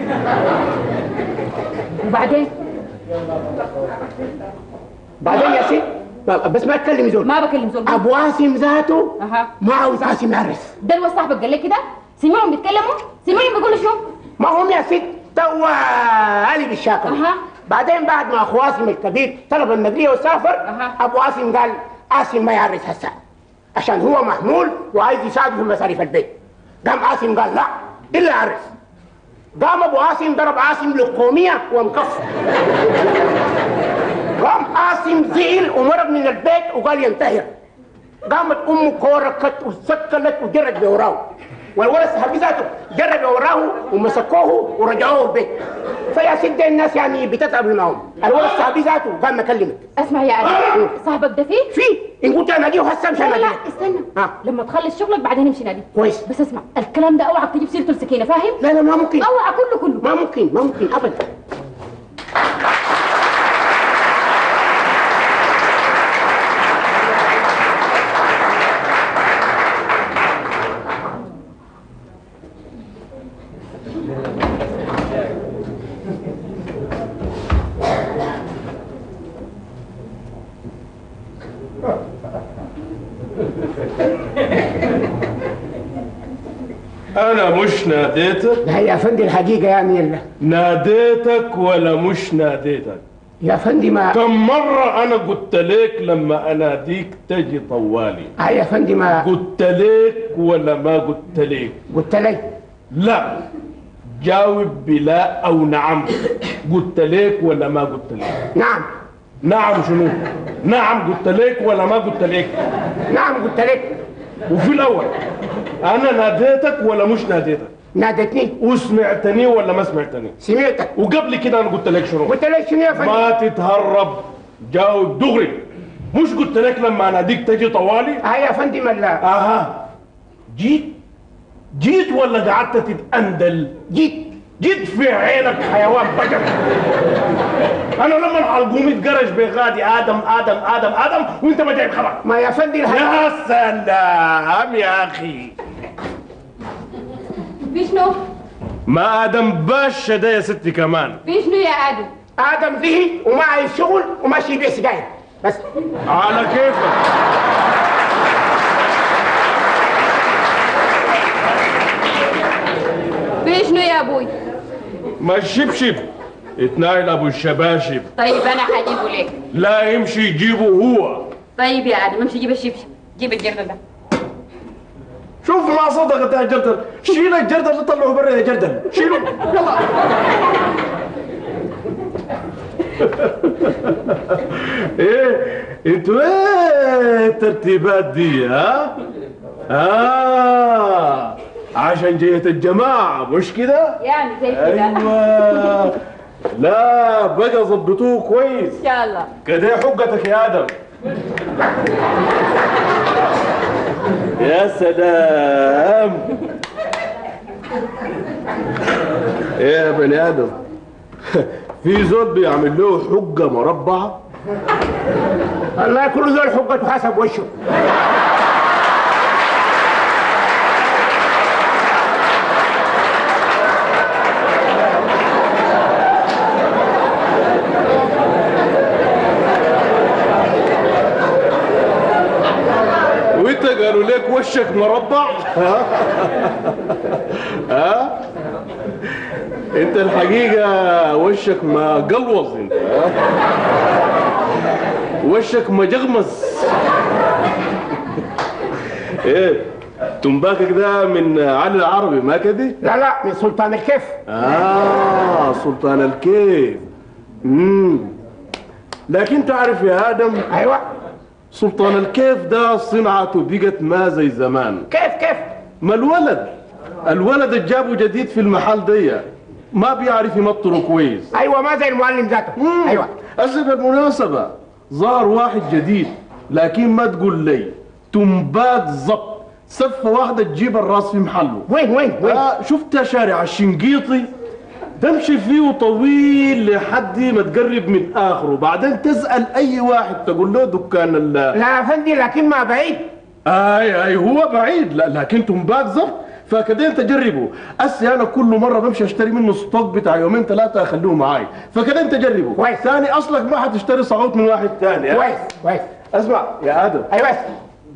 وبعدين؟ بعدين يا سيدي بس ما تكلم زول. ما بكلم زول. ابو عاصم ذاته اها ما عاوز عاصم يعرس. ده الواد صاحبك قال لك كده؟ سمعهم بيتكلموا؟ سمعهم بيقولوا شنو؟ ما هم يا سيدي توا علي بالشاكر. اها بعدين بعد ما اخو عاصم الكبير طلب النقليه وسافر أها. ابو عاصم قال عاصم ما يعرس هسه عشان هو محمول وعايز يساعده في مصاريف البيت. قام عاصم قال لا الا يعرس. قام ابو عاصم ضرب عاصم للقوميه وانكف. قام عاصم زعل ومرق من البيت وقال ينتهر. قامت امه كوركت وسكلت وجرت بوراه والولد صاحبي ذاته جرب وراه ومسكوه ورجعوه البيت. فيا سيدي الناس يعني بتتعب معهم. الولد صاحبي ذاته قام مكلمك. اسمع يا علي صاحبك ده فيه؟ فيه ان قلت اناديه هسه مش لا هناديه. لا استنى ها. لما تخلص شغلك بعدين نمشي نادي. كويس. بس اسمع الكلام ده اوعك تجيب سيرته لسكينه فاهم؟ لا لا ما ممكن. اوعى كله كله ما ممكن ما ممكن ابدا. أنا مش ناديتك؟ لا يا فندي الحقيقة يعني ال... ناديتك ولا مش ناديتك؟ يا فندي ما كم مرة أنا قلت لك لما أناديك تجي طوالي؟ آه يا فندي ما قلت لك ولا ما قلت لك؟ قلت لي لا جاوب بلا أو نعم. قلت لك ولا ما قلت لك؟ نعم. نعم شنو؟ نعم قلت لك ولا ما قلت لك؟ نعم قلت لك. وفي الأول أنا ناديتك ولا مش ناديتك؟ نادتني. وسمعتني ولا ما سمعتني؟ سمعتك. وقبل كده أنا قلت لك شنو؟ قلت لك شنو يا فندي؟ ما تتهرب جاوب دغري. مش قلت لك لما اناديك تجي طوالي؟ اه يا فندي ملا. اها جيت جيت ولا قعدت تتأندل؟ جيت. جيت في عينك حيوان بجر. انا لما الحلقوم يتقرش بغادي ادم ادم ادم ادم وانت ما جايب خبر. ما يا فندي الحق. يا سلام يا اخي. في شنو؟ ما ادم باشا ده يا ستي كمان. في شنو يا ادم؟ ادم زهق وما عايز شغل وماشي يبيع سجاير بس. على كيفك. في شنو يا ابوي؟ ما الشبشب اتنايل ابو الشباشب. طيب انا هجيبه لك. لا يمشي يجيبه هو. طيب يا ادم امشي جيب الشبشب جيب الجردل ده. شوف ما صدقت يا جردل. شيل الجردل طلعه برا يا جردل شيله. يلا. ايه انتوا ايه الترتيبات دي ها؟ اه عشان جية الجماعة مش كده؟ يعني زي كده. ايوه. لا بقى ظبطوه كويس ان شاء الله. كده حقتك يا ادم. يا سلام. ايه يا بني ادم في زول بيعمل له حقه مربعه؟ الله كل زول حقته حسب وشه. وانت قالوا لك وشك مربع؟ ها؟ ها؟ انت الحقيقة وشك ما قلوظ انت. وشك مجغمز. ايه تنباكك ده من علي العربي ما كده؟ لا لا من سلطان الكيف. اه سلطان الكيف. امم لكن تعرف يا ادم. ايوه. سلطان الكيف ده صنعته بقت ما زي زمان. كيف كيف؟ ما الولد الولد اللي جابه جديد في المحل دي ما بيعرف يمطره كويس. ايوه ما زي المعلم ذاته. ايوه. هسه بالمناسبة ظهر واحد جديد لكن ما تقول لي تنبات ظبط صفة واحدة تجيب الراس في محله. وين وين وين؟ آه شفت شارع الشنقيطي تمشي فيه طويل لحد ما تقرب من اخره، بعدين تسال اي واحد تقول له دكان ال لا يا فندي لكن ما بعيد. اي اي هو بعيد، لا لكن تنباك ظبط، فكده انت جربه. اسي انا كل مره بمشي اشتري منه ستوك بتاع يومين ثلاثه اخليه معاي، فكده انت جربه. كويس. ثاني اصلك ما حتشتري صعود من واحد ثاني. كويس كويس. اسمع يا ادم. ايوه بس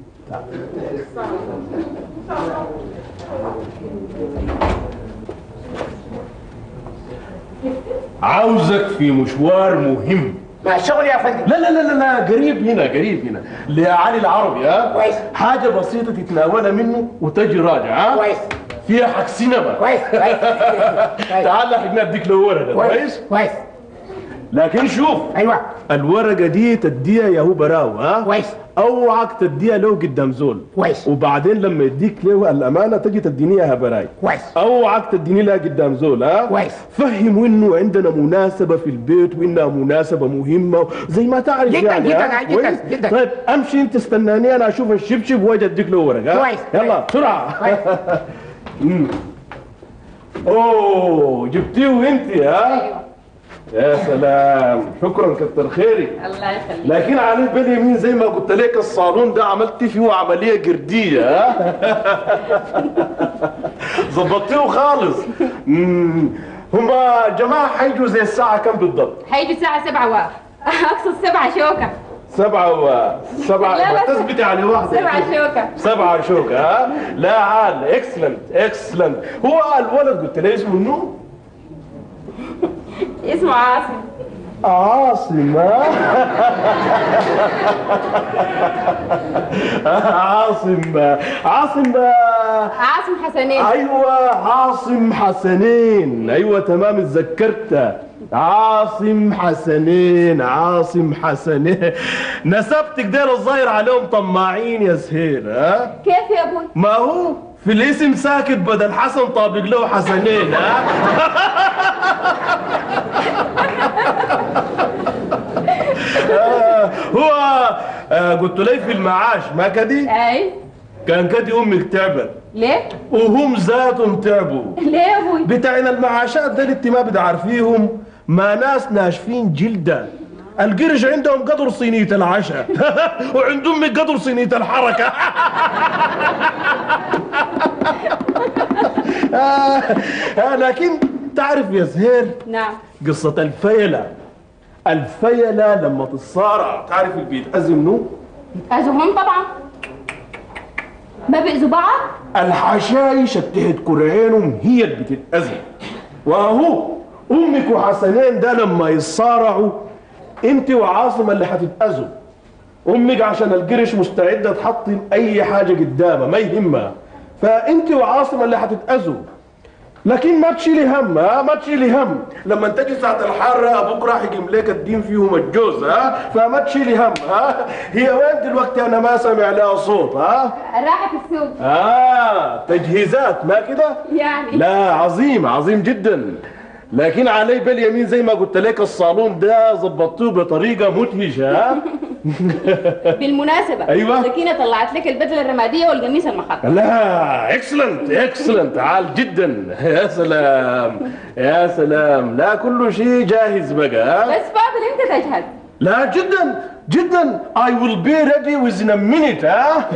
عاوزك في مشوار مهم. مع الشغل يا فندم. لا لا لا لا لا قريب هنا قريب هنا لعلي العربي. ها كويس. حاجه بسيطه تتناولها منه وتجي راجع. ها كويس. فيها حق سينما. كويس كويس. تعال لحقنا اديك له ورقه. كويس كويس. لكن شوف ايوه الورقه دي تديها يا هو براو. ها كويس. اوعك تديها له قدام زول. كويس. وبعدين لما يديك له الامانه تجي تديني اياها براي. كويس. اوعك تديني لها قدام زول. ها كويس. فهموا انه عندنا مناسبه في البيت وانها مناسبه مهمه زي ما تعرف جدا يعني. جدا ها؟ جدا كويس؟ جدا. طيب امشي انت استناني انا اشوف الشبشب واجي اديك له ورق. ها كويس. يلا بسرعه. كويس. اوه جبتيه انت. ها ايوه يا سلام شكرا كتر خيرك. الله يخليك. لكن على باليمين زي ما قلت لك الصالون ده عملت فيه عمليه قرديه. ها ظبطتيه خالص. امم هما جماعه حيجوا زي الساعه كم بالضبط؟ هيجي الساعة سبعة واقف. أقصد سبعة شوكة. سبعة و سبعة لا بس- تثبتي على واحدة. سبعة شوكة. سبعة شوكة. ها لا عال اكسلنت اكسلنت. هو الولد قلت له اسمه منو؟ اسمه عاصم. عاصم. عاصم عاصم عاصم حسنين. ايوه عاصم حسنين. ايوه تمام اتذكرت. عاصم حسنين عاصم حسنين. نسبتك ديل الظاهر عليهم طماعين يا سهير. ها كيف يا ابوي؟ ما هو في الاسم ساكت بدل حسن طابق له حسنين. ها آه هو آه قلت لي في المعاش ما كدي اي كان كدي امك تعبت ليه؟ وهم ذاتهم تعبوا. ليه يا ابوي؟ بتاعين المعاشات ده انت ما بتعرفيهم ما ناس ناشفين جلدا. القرش عندهم قدر صينية العشاء وعند امك قدر صينية الحركة. آه آه لكن تعرف يا زهير نعم. قصة الفيلة. الفيلة لما تتصارع تعرف اللي بيتأزمنوا؟ أذوهم طبعا. ما بيأذوا بعض؟ الحشايش تحت كرعينهم هي اللي بتتأذي. وهو امك وحسنين ده لما يتصارعوا انت وعاصم اللي هتتأذوا. امك عشان القرش مستعده تحطم اي حاجه قدامها ما يهمها، فانت وعاصم اللي هتتأذوا. لكن ما تشيلي هم. ها ما تشيلي هم لما تجي ساعة الحارة ابوك راح يقيم لك الدين فيهم الجوز. ها فما تشيلي هم. ها هي وين دلوقتي انا ما سامع لها صوت. ها راحت السوق. اه تجهيزات ما كده يعني لا عظيم عظيم جدا. لكن علي باليمين زي ما قلت لك الصالون ده ظبطوه بطريقه مدهشه. ها بالمناسبة أيوة. سكينة طلعت لك البدلة الرمادية والقميص المخطط. لا اكسلنت اكسلنت عال جدا. يا سلام يا سلام. لا كل شيء جاهز بقى. ها؟ بس فاضل انت تجهز. لا جدا جدا I will be ready within a minute. ها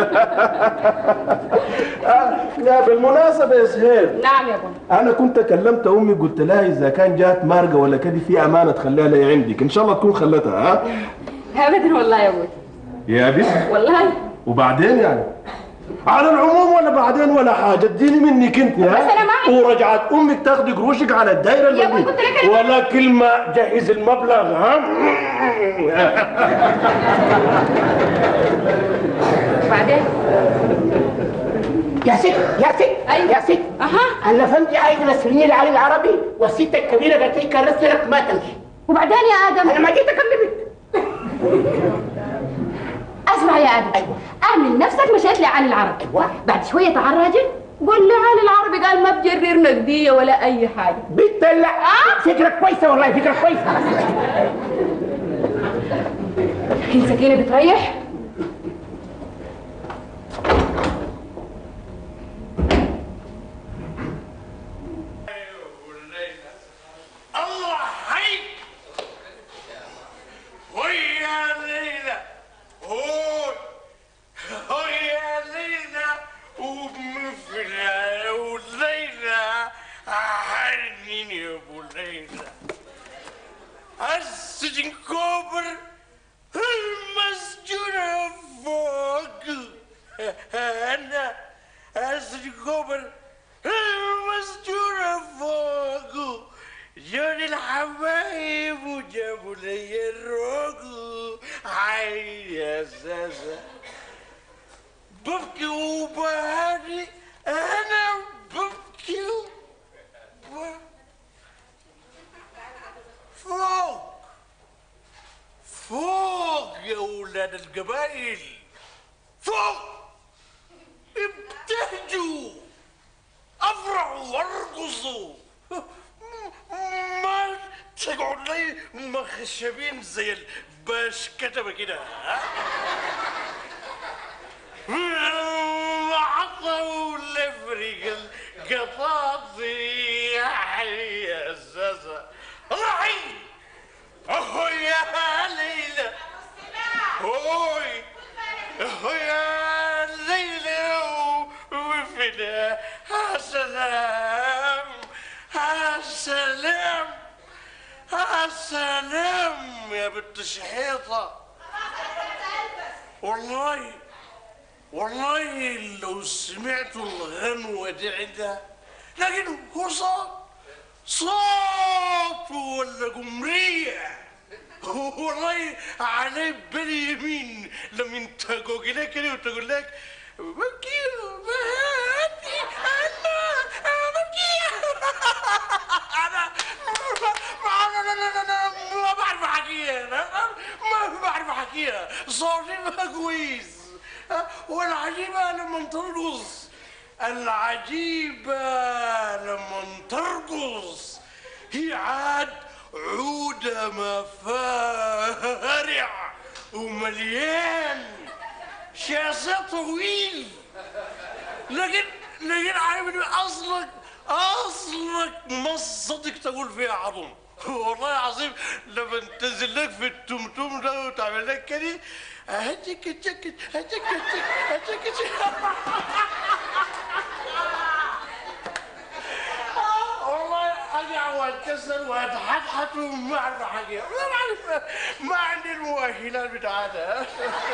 آه، لا بالمناسبة يا سهير نعم يا ابوي. انا كنت كلمت امي قلت لها اذا كان جات مارقه ولا كده في امانه تخليها لي عندك ان شاء الله تكون خلتها. ها ابدا والله يا ابوي. يا بنت والله وبعدين يعني على العموم ولا بعدين ولا حاجه اديني منك انت. ها بس أنا معك. ورجعت امك تاخدي قروشك على الدايره يا أبوي اللي قلت لك أنا- ولا كلمه جهز المبلغ. ها بعدين يا ست يا ست أيوة. يا ست اها انا فندي عايز رسلني لعلي العربي والست الكبيره قالت لي كان رسلك ما تمشي. وبعدين يا ادم انا ما جيت اكلمك. اسمع يا ادم. أيوة. اعمل نفسك مشيت لي علي العربي. أيوة. بعد شويه تعال راجل قول لي علي العربي قال ما بجرر نقديه ولا اي حاجه. بتدلع. فكره كويسه والله فكره كويسه. الحين سكينه بتريح. انا اسري كوبر المسجونة فوق جوني الحبايب وجابوا لي الروق. عيني يا ساسة ببكي وبهدي، انا ببكي وب... فوق فوق يا ولاد القبائل، فوق ابتهجوا افرحوا وارقصوا، ما تقعدوا لي مخشبين زي الباش كتبه كده. عطوا لفريق القطاطي يا الزازة راحي. اهو يا ليلى هوي اهو يا ليلى وفدا. يا سلام يا سلام يا سلام يا بنت شحيطة. والله والله لو سمعتوا الغنوة دي عندها، لكن هو صوت صوت ولا قمرية. والله علي بالي يمين لما تقول لك كده وتقول لك بكي بهاتي انا بكي. انا انا ما بعرف احكيها، ما بعرف احكيها، صوتي ما كويس. والعجيبة لما ترقص، العجيبة لما ترقص هي عاد عودة مفارع ومليان شاسة طويل. لكن لكن عارف اصلك اصلك ما صدق تقول فيها عظم. والله العظيم لما تنزل لك في التمتم ده وتعمل لك كده هتك هتك هتك هتك هتك. والله ارجع واتكسر واتحتحت وما اعرف حاجه، ما اعرف، ما عندي المؤهلات بتاعتها.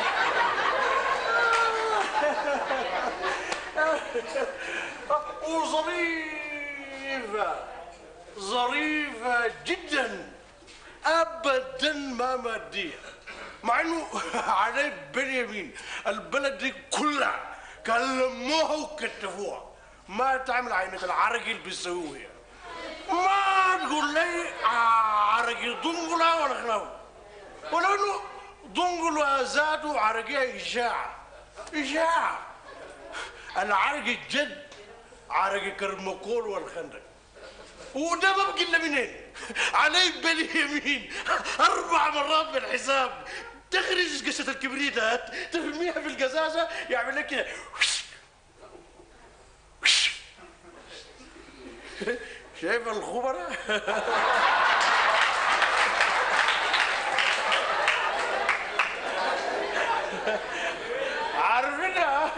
وظريفه ظريفه جدا ابدا ما ماديه، مع انه علي باليمين البلد دي كلها كلموها وكتفوها، ما تعمل عينة العرق اللي بيسووها، ما تقول لي عرقي ضنقلة ولا خلاف، ولو انه ضنقلة ذاته عرقية اشاعة اشاعة. العرق الجد عرق كرمكول والخندق، وده ما بقي الا منين؟ علي باليمين اربع مرات بالحساب تخرج قشة الكبريتات ترميها في القزازة يعمل لك كده. شايف الخبراء؟ عارفينها.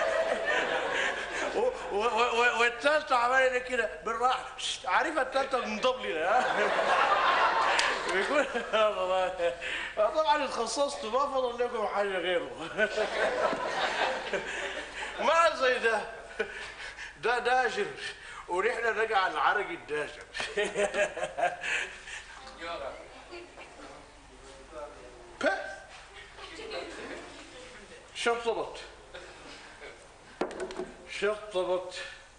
والثالثة عمال لك كده بالراحة، عارفة الثالثة منضب لنا. بيقول والله طبعا اتخصصت ما فضل لكم حاجه غيره. ما زي ده ده داجر ونحن نرجع العرق الداجر. شطبت شطبت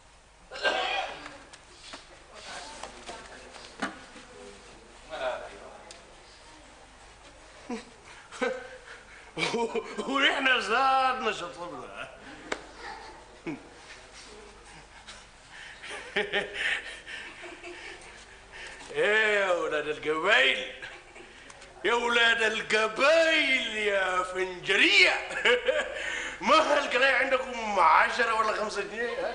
ونحن زادنا شطبنا. ايه يا ولاد القبايل، يا ولاد القبايل يا فنجرية. ما هالقلاية عندكم عشرة ولا خمسة جنيه؟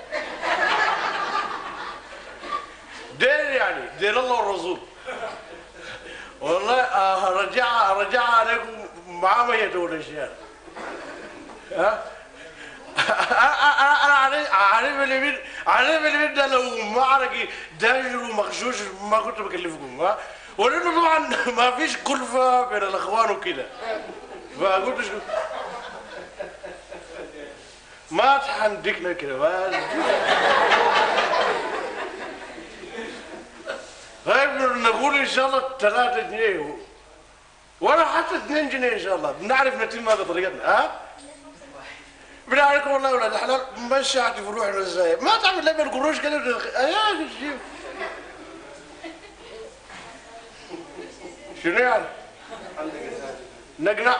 دير يعني دير الله والرسول. والله آه رجع رجع عليكم مع مية ولا شيء. ها؟ انا عارف عارف اليمين عارف اليمين ده لو ما عرقي داجر ومغشوش ما كنت بكلفكم. ها؟ ولانه طبعا ما فيش كلفه بين الاخوان وكده، فقلت ما تحندقنا كده ما طيب نقول ان شاء الله ثلاثة جنيه ولا حتى اثنين جنيه ان شاء الله بنعرف نتم هذا طريقتنا ها؟ بنعرف والله ولاد الحلال مش عارف روحنا ازاي ما تعمل لنا القروش كده يا شيخ شنو يعني؟ نقنع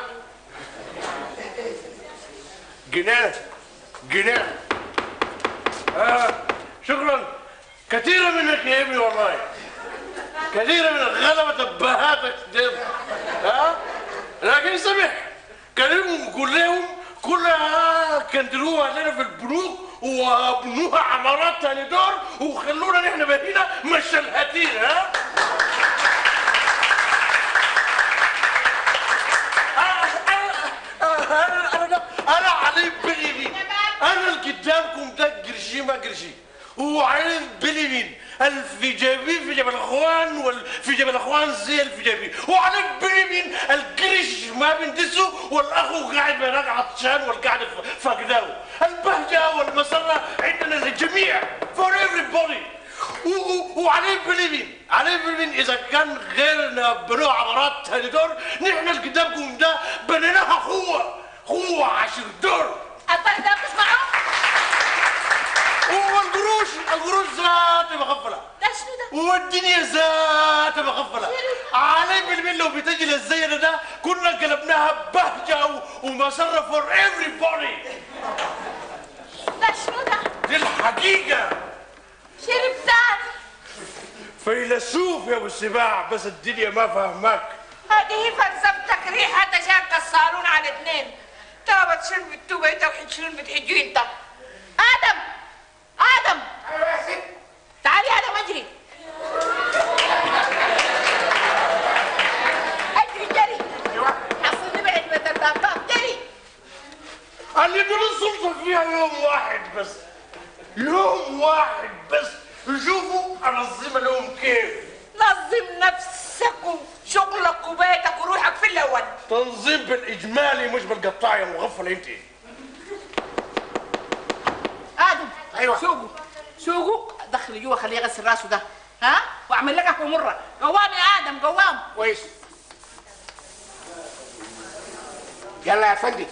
جنيه جنيه آه شكرا كثيرا منك يا ابني والله كثيرا من غلبة ابهاتك ها لكن سمح كلمهم قول لهم كلها كندروها لنا في البنوك وابنوها عمارات ثاني دور وخلونا نحن بقينا مشلهتين ها انا علي باليمين انا اللي قدامكم ده قرشي ما قرشي وعلي باليمين في جيبي في جيب الاخوان وفي جيب الاخوان زي في جيبي وعلي باليمين القرش ما بندسه والاخو قاعد بينك عطشان والقاعد فاقداه البهجه والمسره عندنا للجميع فور everybody وعلي باليمين علي باليمين اذا كان غيرنا بنوع عمارات ثاني دور نحن اللي قدامكم ده بنيناها قوه قوه عشر دور الطريق ده بتسمعه؟ والقروش القروش ذاتها مغفله ده شنو ده؟ والدنيا ذاتها مغفله علي بالمين لو بتجي الزينه ده كنا قلبناها بهجه ومسره فور ايفري بودي ده شنو ده؟ دي الحقيقه شرب ثاني فيلسوف يا ابو السباع بس الدنيا ما فهمك هذه فلسفتك ريحه تشاك الصالون على اثنين تابت شرب التوبه انت وحجين بتحجي انت ادم ادم ايوه يا ست تعالي ادم اجري اجري جري ايوه حصلني بعد ما الباب جري اللي دول السلطه فيها يوم واحد بس يوم واحد بس شوفوا انظم لهم كيف نظم نفسك وشغلك وبيتك وروحك في الاول تنظيم بالاجمالي مش بالقطاع يا مغفله انت ادم أيوة. سوقه سوقه دخل جوا خليه يغسل راسه ده ها واعمل لك قهوه مره قوام يا ادم قوام كويس يلا يا فندم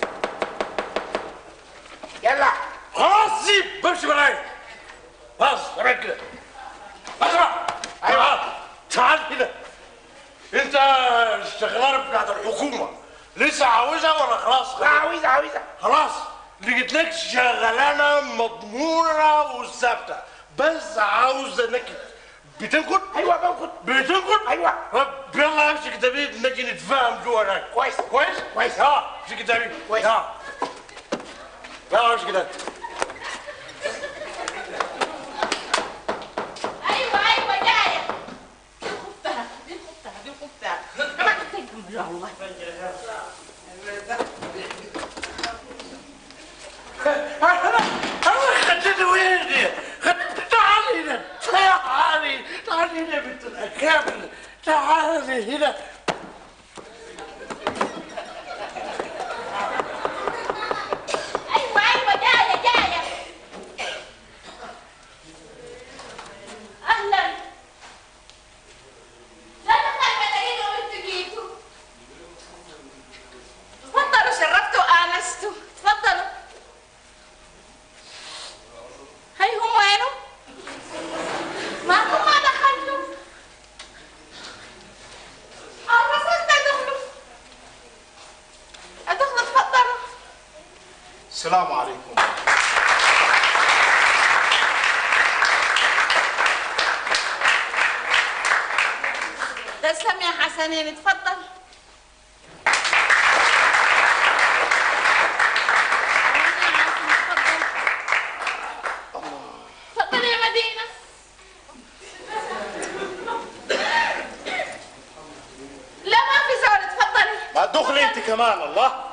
يلا خلاص سيب بمشي براي خلاص ابعد كده اسمع ايوه تعال كده انت الشغلانه بتاعت الحكومه لسه عاوزها ولا خلاص؟ لا عاوزها عاوزها خلاص لقيت لك شغلانه مضمونه وثابته بس عاوزه نكد بتنكد؟ ايوه بنكد بتنكد؟ ايوه طب يلا امشي كتابي نجي نتفاهم جوا هناك كويس كويس؟ كويس ها امشي كتابي كويس. ها يلا امشي كتابي ايوه ايوه جايه دي خفتها دي خفتها دي خفتها كمان تنجم يا الله انا خدتني وين دي؟ تعالي هنا تعالي تعالي هنا بنت الاكابر تعالي هنا ايوه ايوه جايه جايه اهلا لا تخاف كترينا وانتوا جيتوا تفضلوا شرفتوا وانستوا تفضلوا هي هم وينهم؟ معكم ما دخلتوا الرسول تدخلوا ادخلوا تفضلوا السلام عليكم. تسلم يا حسنين تفضل تفضل يا مدينة لا ما في زول تفضلي ما تدخلي انت كمان الله.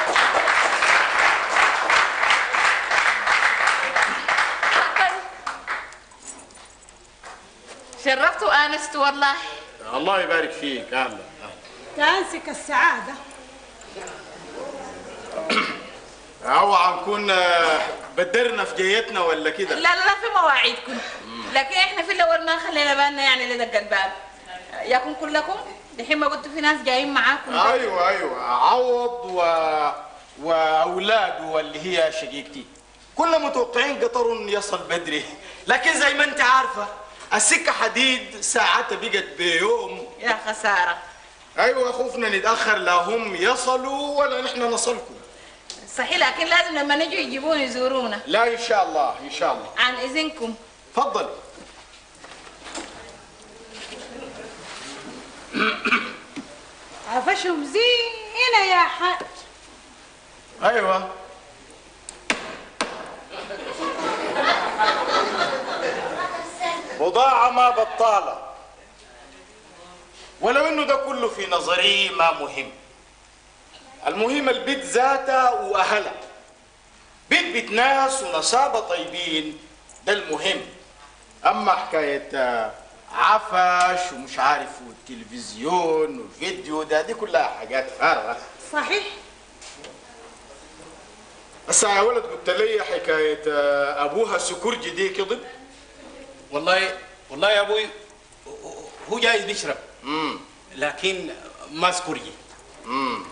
شرفت وانست والله الله يبارك فيك. اهلا تانسك السعادة. اوعى نكون بدرنا في جيتنا ولا كده. لا لا لا، في مواعيدكم، لكن احنا في الاول ما خلينا بالنا يعني لدق الباب. ياكم كلكم دحين ما قلتوا في ناس جايين معاكم. ايوه ايوه، عوض و... واولاده واللي هي شقيقتي كلنا متوقعين قطر يصل بدري، لكن زي ما انت عارفه السكه حديد ساعتها بقت بيوم. يا خساره. ايوه خفنا نتاخر لا هم يصلوا ولا نحن نصلكم. صحيح، لكن لازم لما نجوا يجيبون يزورونا. لا ان شاء الله ان شاء الله. عن اذنكم. تفضلي. عفشهم زينه يا حاج. ايوه بضاعة ما بطالة، ولو انه ده كله في نظري ما مهم. المهم البيت ذاتها واهلها، بيت بيت ناس ونصابة طيبين، ده المهم. اما حكاية عفش ومش عارف والتلفزيون والفيديو ده دي كلها حاجات فارغة. صحيح. بس يا ولد قلت لي حكاية ابوها سكرجي دي كذب؟ والله والله يا ابوي هو جايز بيشرب، امم لكن ما سكرجي. امم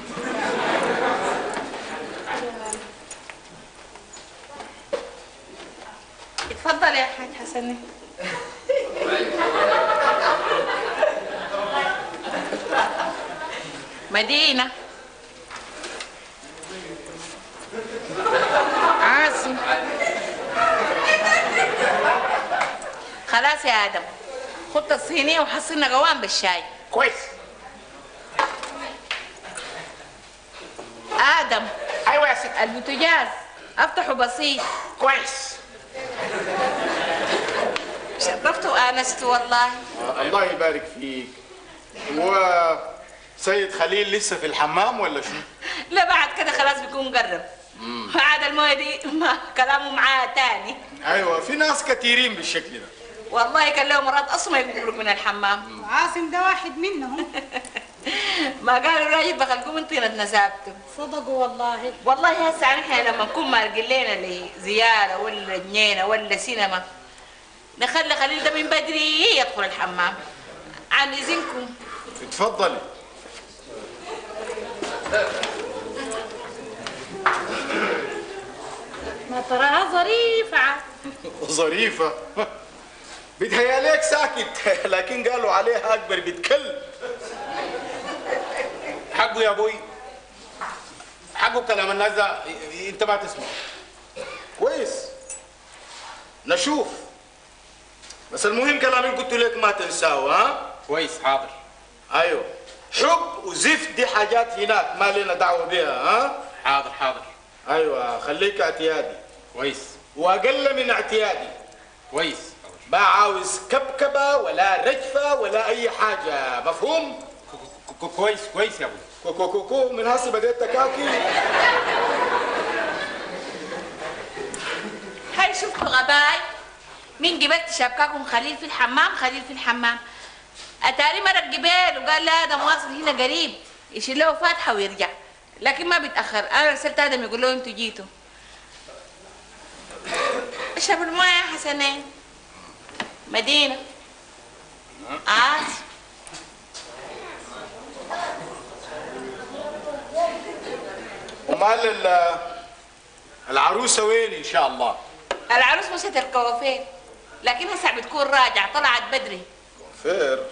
اتفضل يا حاج حسن. مدينة. عاصم. خلاص يا آدم، خد الصينية وحصلنا قوام بالشاي. كويس. آدم. ايوه يا ست. البوتاجاز افتحه بسيط. كويس. شرفت وآنست والله. الله يبارك فيك. هو سيد خليل لسه في الحمام ولا شو؟ لا بعد كده خلاص بيكون قرب. عاد المويه دي ما كلامه معاه تاني. ايوه في ناس كثيرين بالشكل ده. والله كان له مرات اصلا يقولوا من الحمام. عاصم ده واحد منهم. ما قالوا راجل بخلقوا من طينة نسابته. صدقوا والله. والله هسه احنا لما نكون مارقين لنا لزياره ولا جنينه ولا سينما نخلي خليل ده من بدري يدخل الحمام. عن اذنكم. اتفضلي. ما تراها ظريفة. ظريفة. بيتهيأليك ساكت، لكن قالوا عليها أكبر بيتكلم. حقه يا ابوي، حقه كلام الناس ده انت ما تسمع. كويس نشوف، بس المهم كلام اللي قلت لك ما تنساه. ها كويس حاضر. ايوه حب وزفت دي حاجات هناك ما لنا دعوه بها. ها حاضر حاضر. ايوه خليك اعتيادي. كويس. واقل من اعتيادي. كويس. ما عاوز كبكبه ولا رجفه ولا اي حاجه، مفهوم؟ كويس كويس يا ابوي. كوكو كوكو من هسه بديت تكاكي. هاي شفتوا غباي؟ مين جبت شبكاكم خليل في الحمام؟ خليل في الحمام. اتاري مرق جبال وقال لا ده واصل هنا قريب يشيل له فاتحه ويرجع، لكن ما بيتاخر. انا رسلت ادم يقول له انتوا جيتوا. اشربوا الماء يا حسنين. مدينه. عاص. ومال العروسه وين ان شاء الله؟ العروس مشت الكوافير، لكن هسه بتكون راجع، طلعت بدري. كوافير؟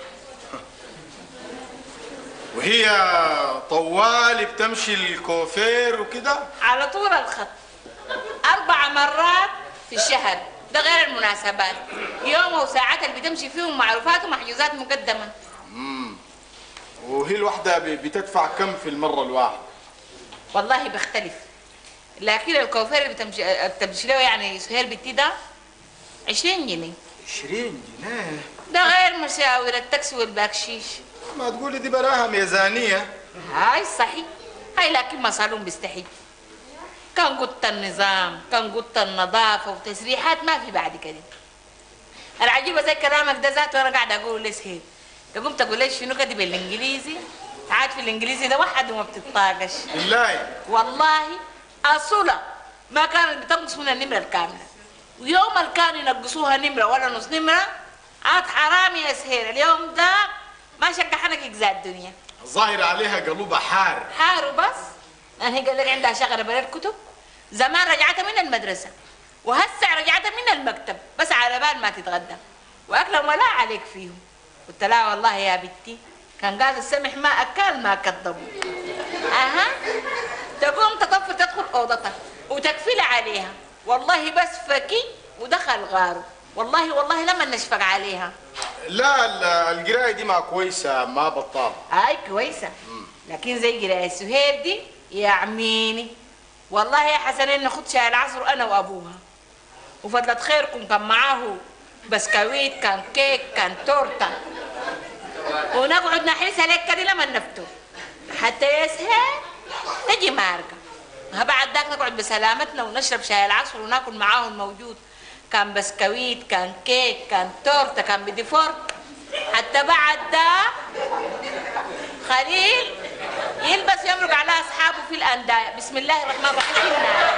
وهي طوال بتمشي الكوافير وكده؟ على طول الخط أربع مرات في الشهر، ده غير المناسبات. يوم وساعات اللي بتمشي فيهم معروفات ومحجوزات مقدمة. امم وهي الواحدة بتدفع كم في المرة الواحدة؟ والله بيختلف، لكن الكوافير اللي بتمشي بتمشي له يعني سهير بنتي ده عشرين جنيه. عشرين جنيه؟ ده غير مشاوير التاكسي والباكشيش. ما تقولي دي براها ميزانية. هاي صحيح، هاي لكن مصالهم بيستحي. كان قلت النظام، كان قلت النظافة وتسريحات ما في بعد كده. العجيبة زي كلامك ده ذاته وانا قاعدة اقول ليش هيك. تقوم تقول ليش شنو كده بالانجليزي؟ عاد في الانجليزي ده وحد وما بتطاقش. بالله؟ والله الصلة ما كانت بتنقص من النمرة الكاملة، ويوم اللي كانوا ينقصوها نمرة ولا نص نمرة عاد حرام يا سهير. اليوم ده ما شق حنك يجزاء الدنيا. الظاهر عليها قلوبها حار. حار وبس. أنا هي قال لك عندها شغلة بلا الكتب. زمان رجعتها من المدرسة وهسه رجعتها من المكتب بس على بال ما تتغدى وأكلهم ولا عليك فيهم. قلت لها والله يا بنتي كان قال السمح ما أكل ما كذبوا. أها تقوم تطفي تدخل أوضتها وتكفل عليها والله بس فكي ودخل غاره. والله والله لما نشفق عليها. لا القرايه دي ما كويسه ما بطال. هاي كويسه لكن زي قرايه سهير دي يا عميني والله يا حسنين ناخد شاي العصر انا وابوها وفضلت خيركم كان معاه بسكويت كان كيك كان تورته ونقعد نحرس عليك كده لما نفطر حتى يا سهير تجي مارقه. بعد ذاك نقعد بسلامتنا ونشرب شاي العصر وناكل معاهم موجود. كان بسكويت كان كيك كان تورته كان بدي فور. حتى بعد ده خليل يلبس يمرق على اصحابه في الاندايه. بسم الله الرحمن الرحيم.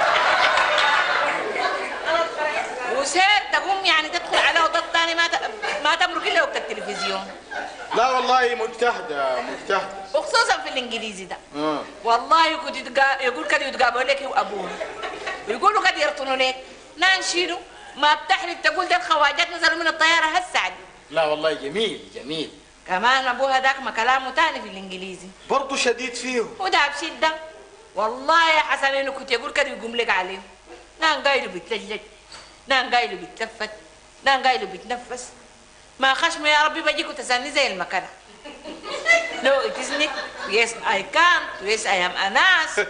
وسير تقوم يعني تدخل على اوضه ثانيه ما ما تمرق الا وقت التلفزيون. لا والله مجتهده مجتهده وخصوصا في الانجليزي ده. آه. والله كنت يتقا... يقول كده يتقابلوا لك وابوها ويقولوا كده يرطنوا لك نانشيلوا ما بتحلف تقول ده الخواجات نزلوا من الطياره هسه علي. لا والله جميل جميل. كمان ابوها ذاك ما كلامه تاني في الانجليزي برضه شديد فيه وده بشده. والله يا حسن انه كنت يقول كده يقوم لك عليه. نان قايله بيتلجلج نان قايله بيتلفت نان قايله بيتنفس. ما خشم يا ربي بجيك وتسالني زي المكنه. No it isn't. Yes I can't. Yes I am Anas.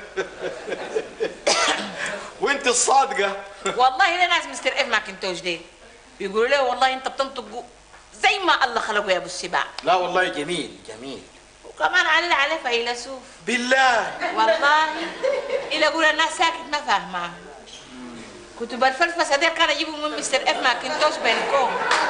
وانت الصادقه. والله ليه ناس مستر اف ماكنتوش دي يقولوا له والله انت بتنطق زي ما الله خلقه يا ابو السباع. لا والله جميل جميل. وكمان علي عليه فيلسوف. بالله والله إلا أقول الناس ساكت ما فاهماه. كتب الفلفسة دي كان أجيبهم من مستر اف ماكنتوش بينكم.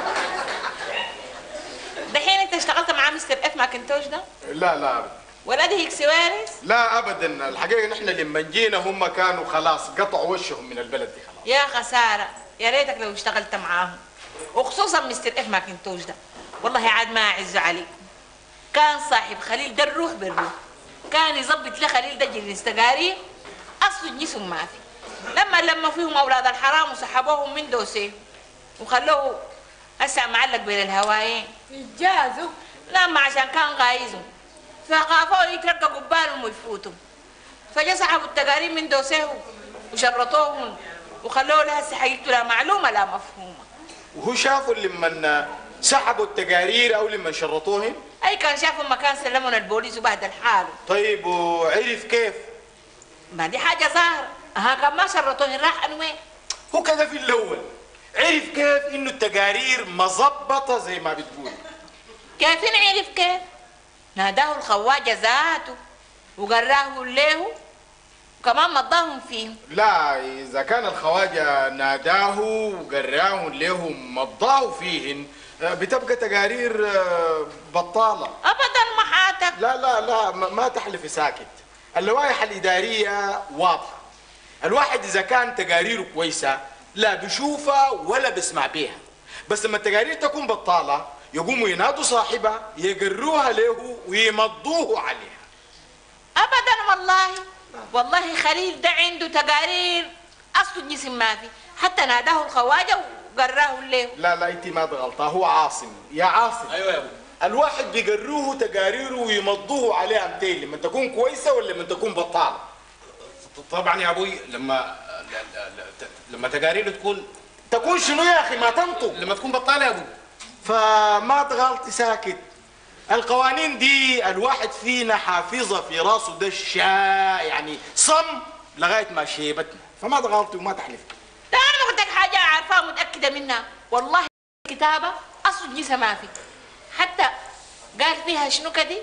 دحين أنت اشتغلت مع مستر اف ماكنتوش ده؟ لا لا ابدا. ولا دي هيك سوارس؟ لا ابدا الحقيقه نحن لما جينا هم كانوا خلاص قطعوا وشهم من البلد دي خلاص. يا خسارة يا ريتك لو اشتغلت معاهم وخصوصا مستر اف ماكنتوش ده. والله عاد ما أعز عليك. كان صاحب خليل ده الروح بالروح. كان يظبط لي خليل ده جنس تقارير اصل جسم ما في. لما لما فيهم اولاد الحرام وسحبوهم من دوسيه وخلوه هسه معلق بين الهوايين يتجازوا. لما عشان كان غايزهم فخافوا يترقى قبالهم ويفوتوا فجا سحبوا التقارير من دوسيه وشرطوهم وخلوه لها هسه حقيقته لا معلومه لا مفهومه. وهو شافوا لما سحبوا التقارير او لما شرطوهم؟ اي كان شافوا مكان سلمون البوليس وبهدل حاله. طيب وعرف كيف؟ ما دي حاجه ظاهره. ها كان ما شرطوه راح وين؟ هو كذا في الاول عرف كيف انه التقارير مظبطه زي ما بتقول. كيف عرف كيف؟ ناداه الخواجه ذاته وقراه له وكمان مضاهم فيهم. لا اذا كان الخواجه ناداه وقراه لهم مضاه فيهن بتبقى تقارير بطاله. ابدا ما حاتك. لا لا لا ما تحلفي ساكت. اللوائح الاداريه واضحه. الواحد اذا كان تقاريره كويسه لا بيشوفها ولا بيسمع بيها. بس لما التقارير تكون بطاله يقوموا ينادوا صاحبها يقروها له ويمضوه عليها. ابدا والله والله خليل ده عنده تقارير اصل جسم ما في. حتى ناداه الخواجه وقراه له. لا لا انت ما غلطه. هو عاصم يا عاصم. ايوه يا ابو. الواحد بيقروه تقاريره ويمضوه عليها امتين لما تكون كويسه ولا لما تكون بطاله. طبعا يا ابوي لما لما تقاريره تكون تكون شنو يا اخي ما تنطق. لما تكون بطاله يا ابوي. فما تغلطي ساكت. القوانين دي الواحد فينا حافظها في راسه ده الشاء يعني صم لغايه ما شيبتنا. فما تغلطي وما تحلفي. ده انا قلت لك حاجه عارفاها متاكده منها. والله الكتابه اصل جسم ما في. حتى قال فيها شنو كدي؟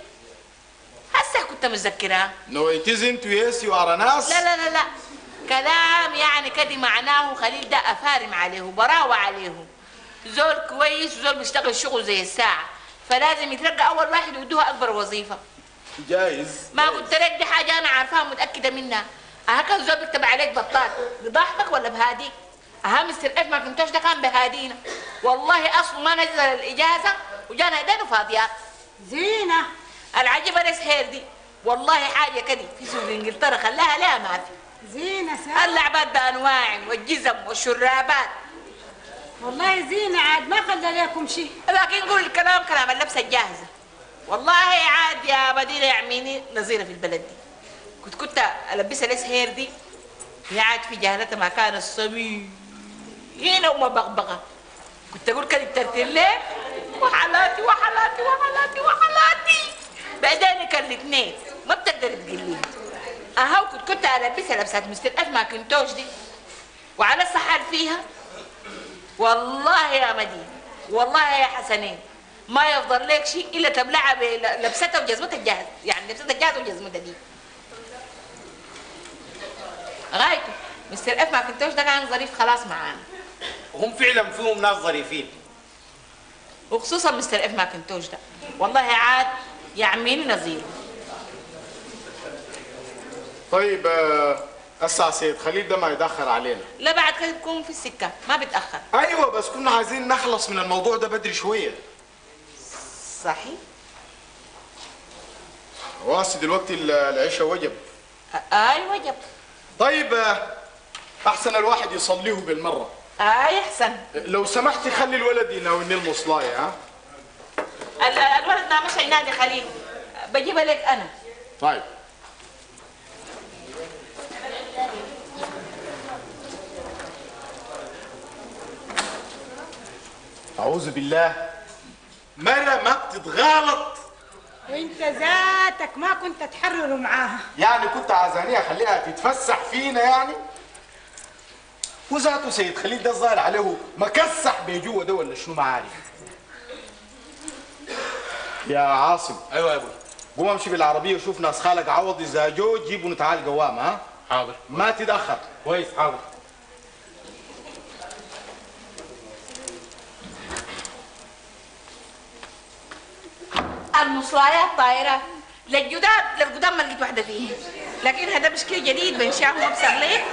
هسه كنت متذكرها. No it isn't yes you are a ناس. لا لا لا لا كلام يعني كدي معناه خليل ده افارم عليه وبراوة عليه. زول كويس وزول بيشتغل شغل زي الساعه فلازم يترقى اول واحد ويدوها اكبر وظيفه. جايز. ما قلت لك دي حاجه انا عارفاها متاكده منها. هكذا زول بيكتب عليك بطال بضحكك ولا بهاديك؟ اها مستر اف ماكنتوش ده كان بهادينا والله اصله ما نزل الاجازه وجانا ايدينه فاضيات. زينه العجيبه ريس هير دي والله حاجه كده في سوق انجلترا خلاها لا ما في. زينه سهل. اللعبات بانواع والجزم والشرابات. والله زينه عاد ما خلى لكم شيء. لكن قول الكلام كلام اللبسه الجاهزه. والله عاد يا مدينه يا عميني نظيره في البلد دي. كنت كنت البسها ليس هير دي هي عاد في جهلتها ما كان الصبي هنا وما بغبغه. كنت اقول كده ترتلين وحالاتي وحالاتي وحالاتي وحالاتي بعدين كان الاثنين ما بتقدر تقلين. اها وكنت كنت البسها لبسات مستر اف ماكنتوش دي وعلى السحر فيها. والله يا مدينه والله يا حسنين ما يفضل لك شيء الا تبلعها بلبستها وجزمتها الجاهزه، يعني لبستها الجاهزه وجزمتها دي. غايته مستر اف ماكنتوش ده كان ظريف خلاص معانا. هم فعلا فيهم ناس ظريفين وخصوصا مستر اف ماكنتوش ده والله عاد يعميني نظيره. طيب هسه سيد خليل ده ما يتاخر علينا. لا بعد كده تكون في السكه ما بتاخر. ايوه بس كنا عايزين نخلص من الموضوع ده بدري شويه. صحيح. واسي دلوقتي العشاء وجب. اي وجب. طيب احسن الواحد يصليه بالمره. اي احسن. لو سمحتي خلي الولد يناولني المصلايه. ها الولد ما مش ينادي خليل بجيبها لك انا. طيب أعوذ بالله مرة ما بتتغلط. وانت ذاتك ما كنت تحرر معاها. يعني كنت عايزاني اخليها تتفسح فينا يعني؟ وذاته سيد خليل ده الظاهر عليه مكسح بجوه ده ولا شنو ما عارف. يا عاصم. ايوه يا ابوي. قوم امشي بالعربيه وشوف ناس خالك عوض اذا جو جيبوا نتعال قوام. ها حاضر. ما تتاخر. كويس حاضر. المصلايات طايره للجداد للقدام ما لقيت واحده فيهم، لكن هذا بشكل جديد بنشاه وابصر ليه.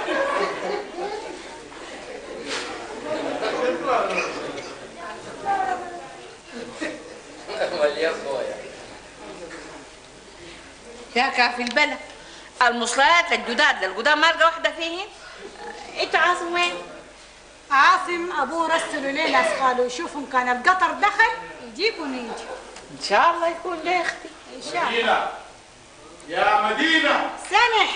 يا كافي البلد المصلايات للجداد للقدام ما لقى واحده فيهم. انت عاصم وين؟ عاصم ابوه رسلوا ليه ناس قالوا يشوفهم كان القطر دخل يجيبوا نيجي. ان شاء الله يكون ليه اختي. ان شاء الله. مدينة يا مدينة سمح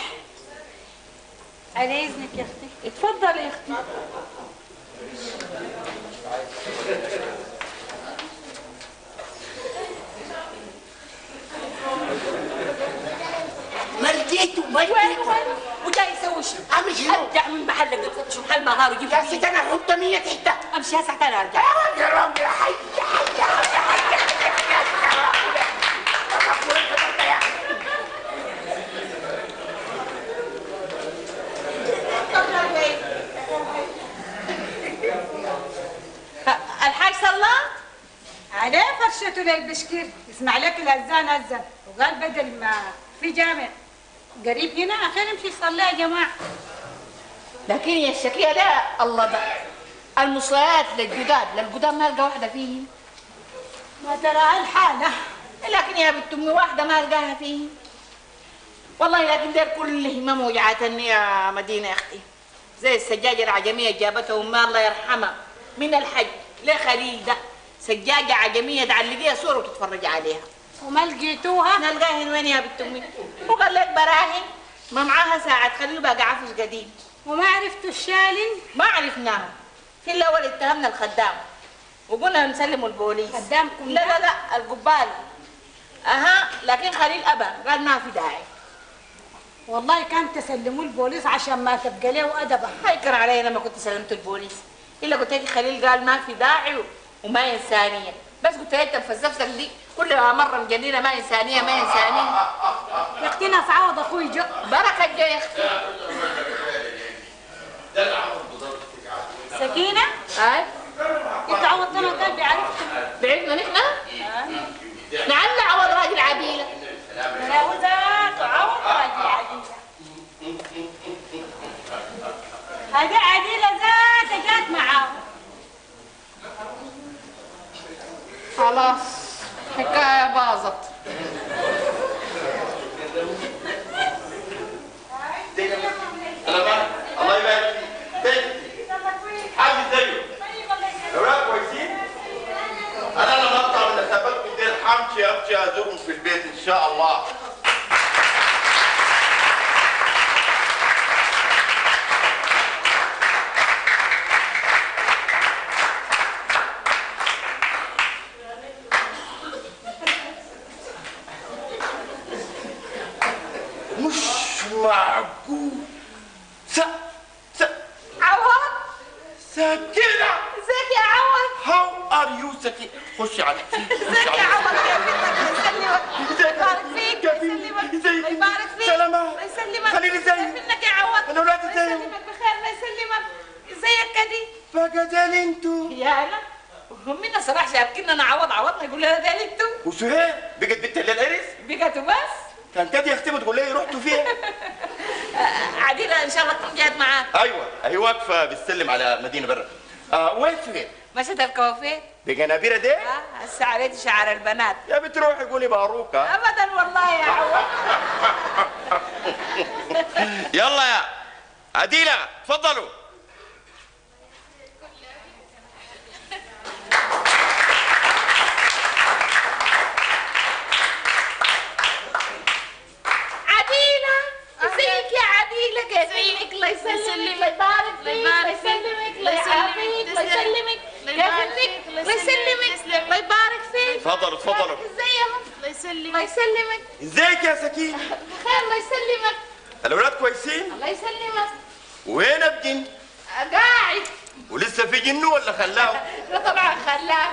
على اذنك يا اختي. اتفضل يا اختي. ما لقيته ما وين لقيته. وين وجاي يسوي شو؟ عامل شنو؟ ارجع من محلك تفتش محل مغار وجيب يا ستي انا احط مية تحتها. امشي هسه تعالى ارجع. يا راجل يا حي يا حي يا حي الحاج صلى عليه فرشته للبشكير. اسمع لك الاذان اذن وقال بدل ما في جامع قريب هنا اخيرا نمشي نصلي يا جماعه. لكن يا الشكيه لا الله ده المصليات للجداد للقدام ما القى واحده فيهم. ما ترى الحاله. لكن يا بنت امي واحده ما القاها فيهم والله. لكن دير كلهم وجعتني يا مدينه يا اختي. زي السجاجه العجميه جابتها امها الله يرحمها من الحج لخليل ده سجاجه عجميه تعلقيها صوره وتتفرجي عليها. وما لقيتوها؟ نلقاهن وين يا بنت امي؟ وقال لك براهن ما معاها ساعه خليل بقى عفش قديم. وما عرفتوا الشالن؟ ما عرفناها. في الاول اتهمنا الخدام وقلنا نسلموا البوليس. خدامكم؟ لا لا لا القبال. اها لكن خليل ابى قال ما في داعي. والله كان تسلموا البوليس عشان ما تبقى له ادبه. هيكر علي لما كنت سلمت البوليس الا قلت لك خليل قال ما في داعي وما انسانيه. بس قلت لك الفلسفه دي كل مره مجننه ما انسانيه ما انسانيه. يا اختي ناس عوض اخوي جو. بركه جو يا اختي. سكينه؟ اي انت عوضتنا قلبي عرفت. بعدنا نحن؟ نعم عوض راجل عبيله. لا وذاك عوض راجل عبيله. هذه عديلة ذات جات معاه. خلاص حكاية باظت. سلامات الله يبارك فيك. حاجة زيه أوراق كويسين؟ أنا لما أطلع من أسابقكم دي حمشي أمشي أزورهم في البيت إن شاء الله. معقول. س س عوض سكينة. ازيك يا عوض؟ هاو ار يو سكينة؟ خشي على ازيك يا عوض؟ كيف انك؟ الله يسلمك. الله يبارك فيك. ازيك؟ الله يبارك فيك. سلامات. الله يسلمك. خليني زيك. كيف انك يا عوض؟ انا ولادي الله زيهم. يسلمك بخير. الله يسلمك. ازيك كدي؟ فقدال انتو. يا انا همنا صراحة شابكين انا عوض عوضنا يقول لنا ده انتو. وسهيل بقت بنت العرس؟ بقت وبس؟ كان كده يختموا تقول لي رحتوا فين؟ عديلة ان شاء الله تكون جات معاك. ايوه هي واقفه بتسلم على مدينه برا. آه وين فين؟ مشت الكوافير. بجنابيره دي؟ اه هسه عليتي شعر البنات. يا بتروحي قولي باروكه. ابدا والله يا عوض. يلا يا عديله تفضلوا. عديلة ازيك يا عديلة؟ كيفك؟ الله يسلمك. الله يبارك فيك. الله يسلمك. الله يعافيك. الله يسلمك. كيفك؟ الله يسلمك. الله يبارك فيك. تفضلوا تفضلوا. ازيهم؟ الله يسلمك. الله يسلمك. ازيك يا سكين؟ بخير الله يسلمك. الاولاد كويسين؟ الله يسلمك. وين ابجن؟ قاعد. ولسه في جنه ولا خلاه؟ لا طبعا خلاه.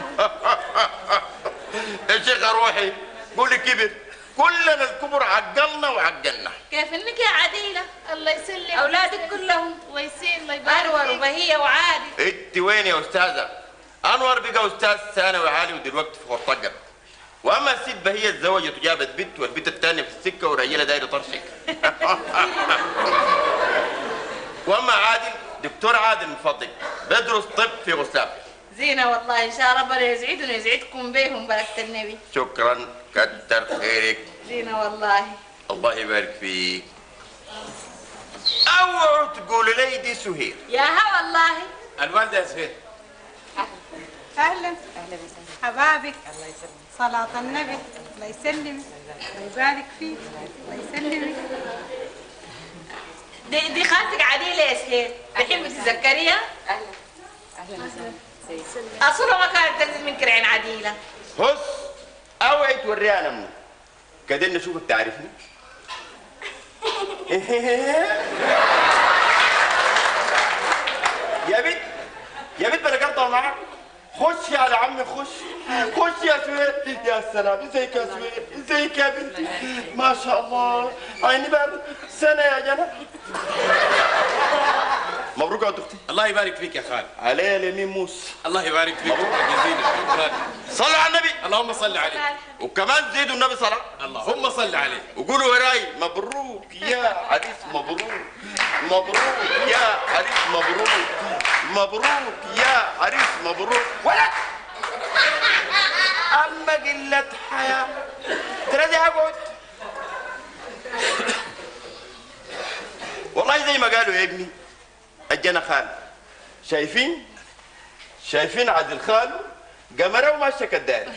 يا شيخه روحي قولي كبر. كلنا الكبر عقلنا وعقلنا. كيف انك يا عديلة؟ الله يسلمك. اولادك كلهم الله يسلمك. الله يبارك انور فيك. وبهية وعادي. انت وين يا استاذه؟ انور بقى استاذ ثانوي عالي ودلوقتي في خرطقه. واما الست بهي اتزوجت وجابت بنت والبنت الثانيه في السكه ورجاله دايره طرشك. واما عادل دكتور عادل من فضلك بدرس طب في غسافه. زينة والله ان شاء الله ربنا يسعدنا ويسعدكم بيهم بركة النبي. شكرا كتر خيرك. زينة والله. الله يبارك فيك. اوعوا تقولوا لي دي سهير. يا ها والله. الوالده يا سهير. اهلا اهلا وسهلا حبابك. الله يسلمك. صلاة النبي. الله يسلمك. الله يبارك فيك. الله يسلمك. دي دي خالتك عديلة يا سهير. الحين بتتذكريها؟ اهلا اهلا وسهلا. اصولها ما كانت تنزل من كرعين عديلة. هص اوعي توريها انا منك. كده نشوفك تعرفني. يا بنت يا بنت انا قطع معاك. خش على عمي خش خش يا سوير. يا سلام ازيك يا سوير؟ ازيك يا بنتي؟ ما شاء الله عيني بارد سنه يا جنى. مبروك يا اختي. الله يبارك فيك يا خالد. عليه اليمين موس. الله يبارك فيك. جزيلا شكرا. صلوا على النبي. اللهم صل عليه. وكمان زيدوا النبي صلاة. اللهم صل عليه. وقولوا وراي مبروك يا عريس مبروك. مبروك يا عريس مبروك. مبروك يا عريس مبروك. ولد اما قلة حياة ترى اقعد. والله زي ما قالوا يا ابني اجانا خال. شايفين شايفين عدل خاله قمره وماشيه كداري.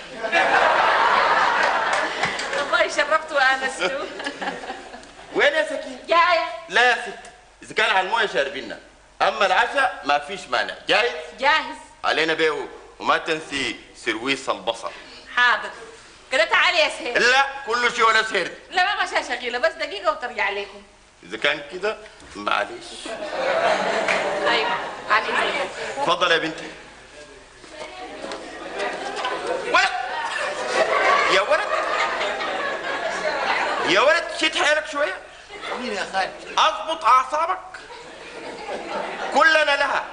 والله شرفت وانست. وين يا سكين؟ جاية. لا يا ست اذا كان على المويه شاربيننا. اما العشاء ما فيش مانع. جاهز؟ جاهز. علينا بيو وما تنسي سرويس البصل. حاضر. كده تعالي يا سهير. لا كل شيء ولا سهر. لا ما مشى شغيلة بس دقيقة وترجع عليكم. اذا كان كده معلش. ايوه عن اذنك. اتفضل يا بنتي. ولد يا ولد يا ولد شد حيلك شويه. مين يا خالد؟ اضبط اعصابك. كلنا لها.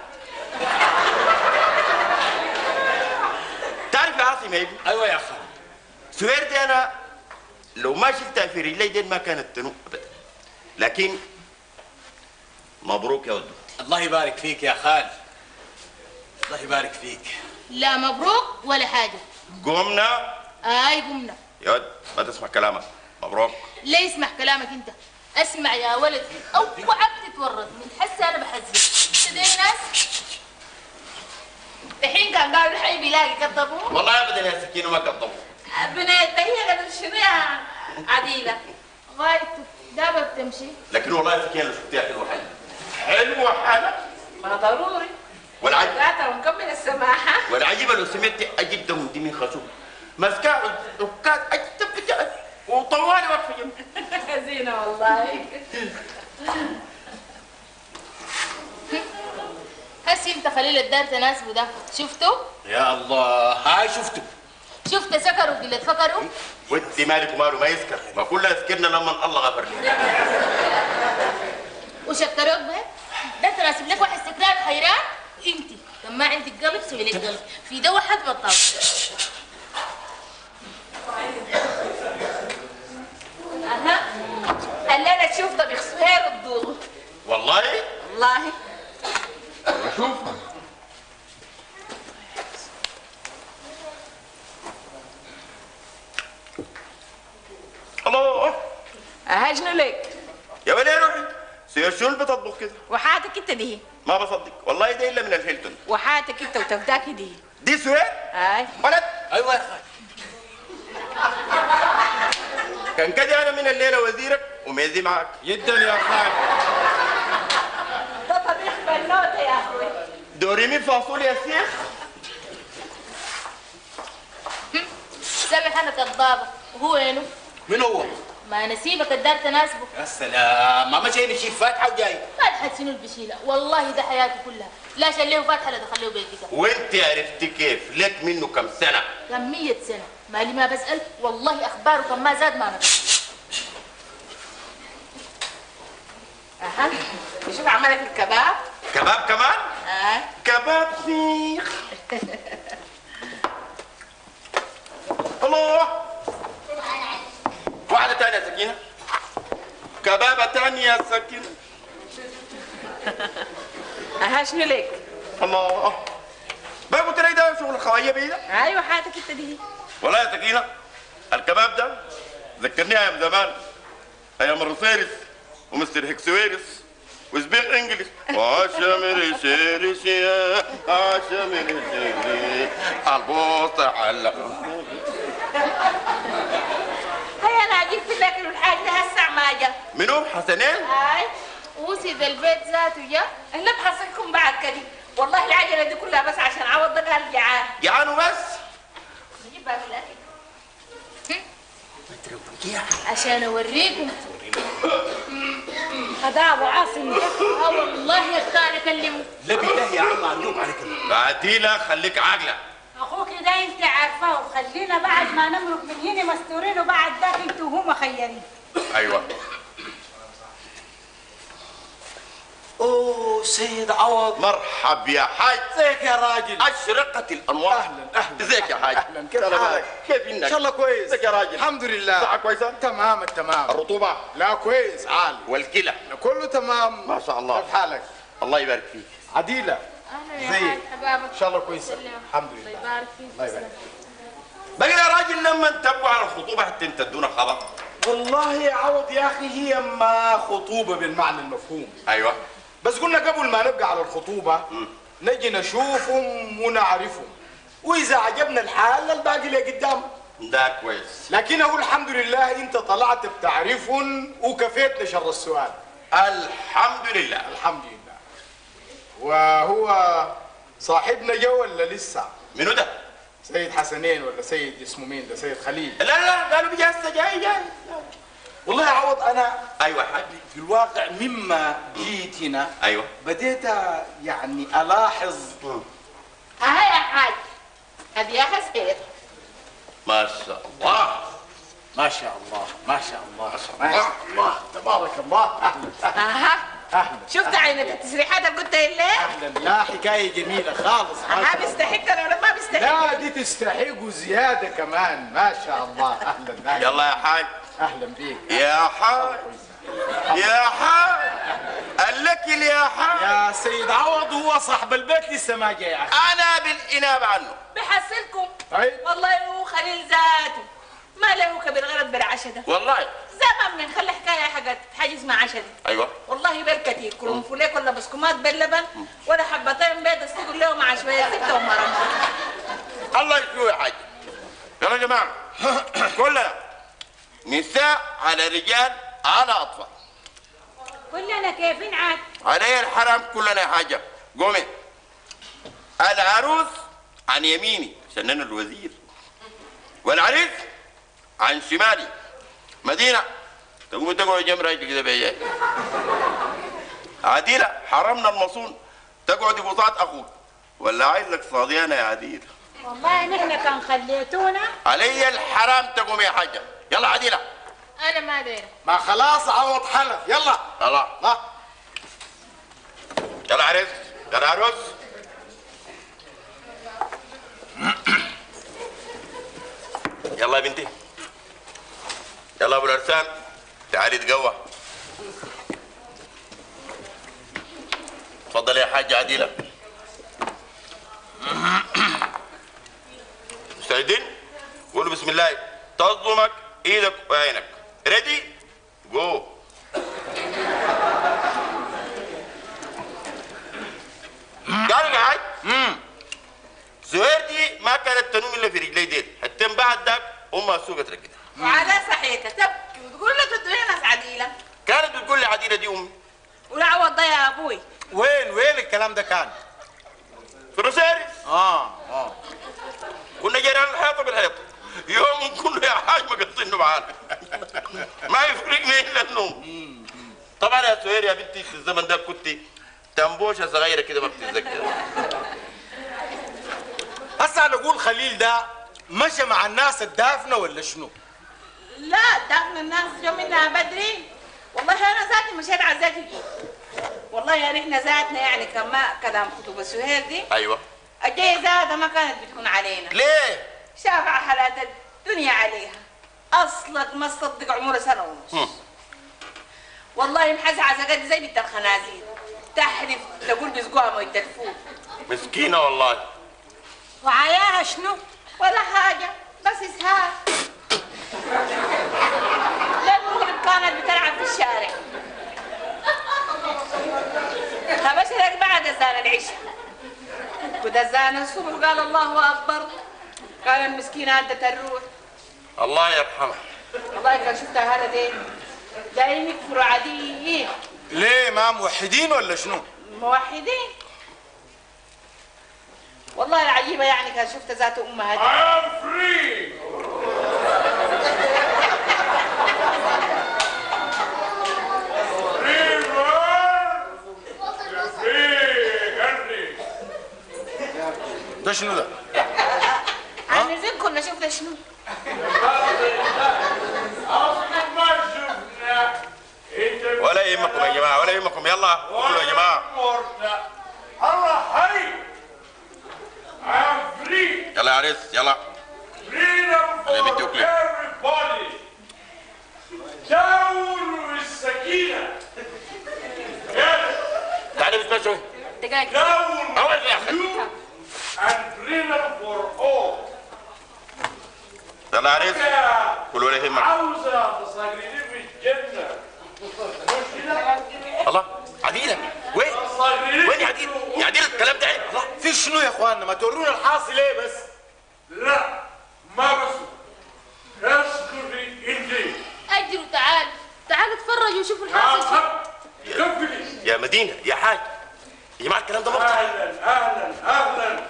تعرف يا عاصم يا ابني؟ ايوه يا خالد. سهير دي انا لو ما شلتها في رجلي دي ما كانت تنوء ابدا. لكن مبروك يا ولد. الله يبارك فيك يا خال. الله يبارك فيك. لا مبروك ولا حاجة. قمنا. اي قمنا. يا ولد ما تسمع كلامك. مبروك. ليه يسمع كلامك انت؟ اسمع يا ولد، اوعك تتورط من حسي انا بحزك. انت دي ناس الحين كان قالوا الحي بيلاقي كذبوه. والله ابدا يا سكينه ما كذبوا. بنات هي قدر شنو يا عديله؟ غايته دابا بتمشي. لكن والله يا سكينه شفتيها حلوه حاجه. حلوه حاجه. ما ضروري. والعجيب ونكمل السماحه. والعجيبه لو سمعتي اجيب دم دي من خشوم مسكاه عكاز اجيب وطوالي واقفه جنبي. زينه والله. هسي انت خليل الدار تناسبه ده شفته؟ يا الله هاي شفته. شفت سكروا قلة فكروا؟ ودي مالك وماله ما يسكر، ما كلها سكرنا لما الله غفر لي. وشكروك به؟ ده تناسب لك واحد سكران حيران؟ انت كان ما عندك قلب سوي لك قلب، في ده واحد بطل. اها اللي انا شفته بخسوهير الضوء. والله؟ والله شوف الله. ها شنو لك؟ يا ولي روحي سير شو اللي بتطبخ كده؟ وحاتك انت دي ما بصدق والله ده الا من الهيلتون. وحاتك انت وتفداكي دي دي سويد؟ اي ولد ايوه يا خال. كان كده انا من الليله وزيرك وميزي معك جدا يا خال. ده طبيخ بنوته يا اخوي. دوري مين فاصول يا شيخ؟ سامح انا كذابه وهو وينه؟ مين هو؟ ما نسيبك الدار تناسبه. يا سلام ما مشي نشيل فاتحه وجاي. فاتحه شنو اللي بشيلها؟ والله ده حياتي كلها، لا شليه فاتحه لا دخليه بيتك. وانت عرفتي كيف؟ لك منه كم سنه؟ كم مية سنه، مالي ما بسأل، والله اخباره كم ما زاد ما نقص. اها شوف عملك الكباب. كباب كمان؟ اه كباب سيخ. الله. واحدة تانية يا سكينة. كبابة تانية يا سكينة. اها شنو لك؟ الله. بقى قلت لك ده شغل الخوايه بيه؟ ايوه حياتك انت دي. والله يا سكينة الكباب ده ذكرني ايام زمان، ايام الروسيرس ومستر هيكسويرس وسبيق انجلش وعشمر شيرش يا عشمر شيرش البوط علق. هيا انا اجيب في الاكل والحاجه هسه ما جا. منو حسنين؟ اي وسيد البيت ذاته جا. انا بحصلكم بعد كده، والله العجله دي كلها بس عشان عوض ده قال جعان. جعان وبس؟ نجيب بقى في الاكل. عشان اوريكم. هذا ابو عاصم اه والله يختار اكلمه. لا بالله يا عم عندوك عليك. بعديلة خليك عاقلة. اخوك ده انت عارفاه، وخلينا بعد ما نمرق من هنا مستورين وبعد ذاك انتوا وهو خيرين. ايوه. اوه سيد عوض. مرحب يا حاج. ازيك يا راجل؟ اشرقت الانوار. اهلا اهلا. ازيك يا حاج؟ اهلا كيف حالك؟ كيف انك؟ ان شاء الله كويس. ازيك يا راجل؟ الحمد لله. صحة كويسة؟ تمام التمام. الرطوبة؟ لا كويس عالي. والكلى؟ كله تمام. ما شاء الله. كيف حالك؟ الله يبارك فيك. عديلة. اهلا يا زيك. حاج حبابك. ان شاء الله كويسة. الحمد الله لله. يبارك فيك. الله يبارك. بقى يا راجل لما تبقوا على الخطوبة حتى تدونا خبر. والله يا عوض يا اخي هي ما خطوبة بالمعنى المفهوم. ايوه. بس قلنا قبل ما نبقى على الخطوبة م. نجي نشوفهم ونعرفهم، وإذا عجبنا الحال الباقي اللي قدام. ده كويس. لكن أقول الحمد لله أنت طلعت بتعرفهم وكفيتنا شر السؤال. الحمد لله. الحمد لله. وهو صاحبنا جو ولا لسه؟ منو ده؟ سيد حسنين ولا سيد اسمه مين ده؟ سيد خليل. لا لا قالوا بيجي هسه جاي جاي. والله يا عوض أنا ايوه حاج. في الواقع مما جيت هنا ايوه بديت يعني ألاحظ. ها يا حاج هذه يا خسير. ما شاء الله. ما شاء الله ما شاء الله ما شاء الله تبارك الله. اهلا اها اهلا. شفت عينة التسريحات اللي قلت ليه؟ اهلا. لا حكايه جميله خالص. ها بيستحق ولا ما بيستحق؟ لا دي تستحق وزياده كمان. ما شاء الله. اهلا اهلا. يلا يا حاج. اهلا بيك. يا حاج يا حاج قال لك لي يا حاج يا سيد عوض هو صاحب البيت لسه ما جاي يا اخي. انا بالانابه عنه. بحصلكم أي. والله هو خليل ذاته ما له كبير غرض بالعشاء ده. والله زمان من خلي حكايه حاجه حاجه اسمها عشاء دي. ايوه والله بالكتير كلهم فوليك ولا بسكومات باللبن ولا حبتين بيض استقوا لهم مع شويه زبده ومرق. الله يشفيه يا حاج. يلا يا جماعه كلنا نساء على رجال على اطفال. كلنا كيفين عاد؟ علي الحرام كلنا يا حاجه. قومي. العروس عن يميني عشان انا الوزير، والعريس عن شمالي. مدينه تقوم تقعد جنب راجل كده بيا. عديله حرمنا المصون تقعد بوساط اخوك، ولا عايز لك صاديانه يا عديله؟ والله نحن كان خليتونا. علي الحرام تقوم يا حاجه. يلا عديله. انا ما دايره. ما خلاص عوض حلف. يلا يلا لا يلا عريس يلا عروس. يلا يا بنتي. يلا ابو الارسام تعالي تقوى. اتفضل يا حاجه عديله. مستعدين؟ قولوا بسم الله. تصدمك ايدك وعينك. ريدي جو. قالوا يا حاج زهير دي ما كانت تنوم الا في رجلي ديل، حتى بعد ذاك امها سوقت ركبتها. وعلى صحيتها تبكي وتقول لك تدوي ناس عديله. كانت بتقول لي عديله دي امي. والعوض ده يا ابوي. وين وين الكلام ده كان؟ في الرسالة. اه اه كنا جيران الحيطه بالحيطه. يوم كله يا حاج ما قصينا معانا. ما يفرقني الا النوم. طبعا يا سهير يا بنتي في الزمن ده كنت تنبوشه صغيره كده ما بتتذكر. هسه نقول خليل ده مشى مع الناس الدافنه ولا شنو؟ لا دفن الناس جو منها بدري. والله انا ذاتي مشيت على ذاتي. والله يعني احنا ذاتنا يعني كما كلام كتب السهير دي. ايوه. الجايزة ما كانت بتكون علينا. ليه؟ شافع حالات الدنيا عليها. اصلك ما تصدق عمره سنه ونص. والله محزعزه قد زي بنت الخنازير. تحلف تقول بيسقوها ميه الفول. مسكينه والله. وعياها شنو؟ ولا حاجه بس اسهال. للمغرب كانت بتلعب في الشارع. فبشرك بعد اذان العشاء. ودزان الصبح قال الله اكبر. كان المسكينه عدت الروح. الله يرحمها. والله كان شفتها هذا دي دايم يكفروا عاديين. ليه ما موحدين ولا شنو؟ موحدين. والله العجيبه يعني كان شفت ذات امها دي. I am free. ده شنو ده؟ عايزين كنا شفنا شنو؟ ولا يهمكم يا جماعه ولا يهمكم. يلا قولوا يا جماعه. الله حي. I am free. يلا يا عريس يلا. Freedom for everybody. داون السكينة. تعالي بس شوي. دقايق. داون أول يا أخي. and freedom for all. يلا يا عريس قولوا ولا يهمك. عاوزة تصغريني في الجنة. مش كده؟ الله عديله وين؟ وين يا عديله؟ يا عديله الكلام ده ايه؟ الله في شنو يا اخواننا؟ ما تورونا الحاصل ايه بس؟ لا ما بس. اسكتي انت. اجروا تعالوا تعالوا اتفرجوا وشوفوا الحاصل. قفلي. يا مدينه يا حاج يا جماعه الكلام ده مقطع. اهلا اهلا اهلا.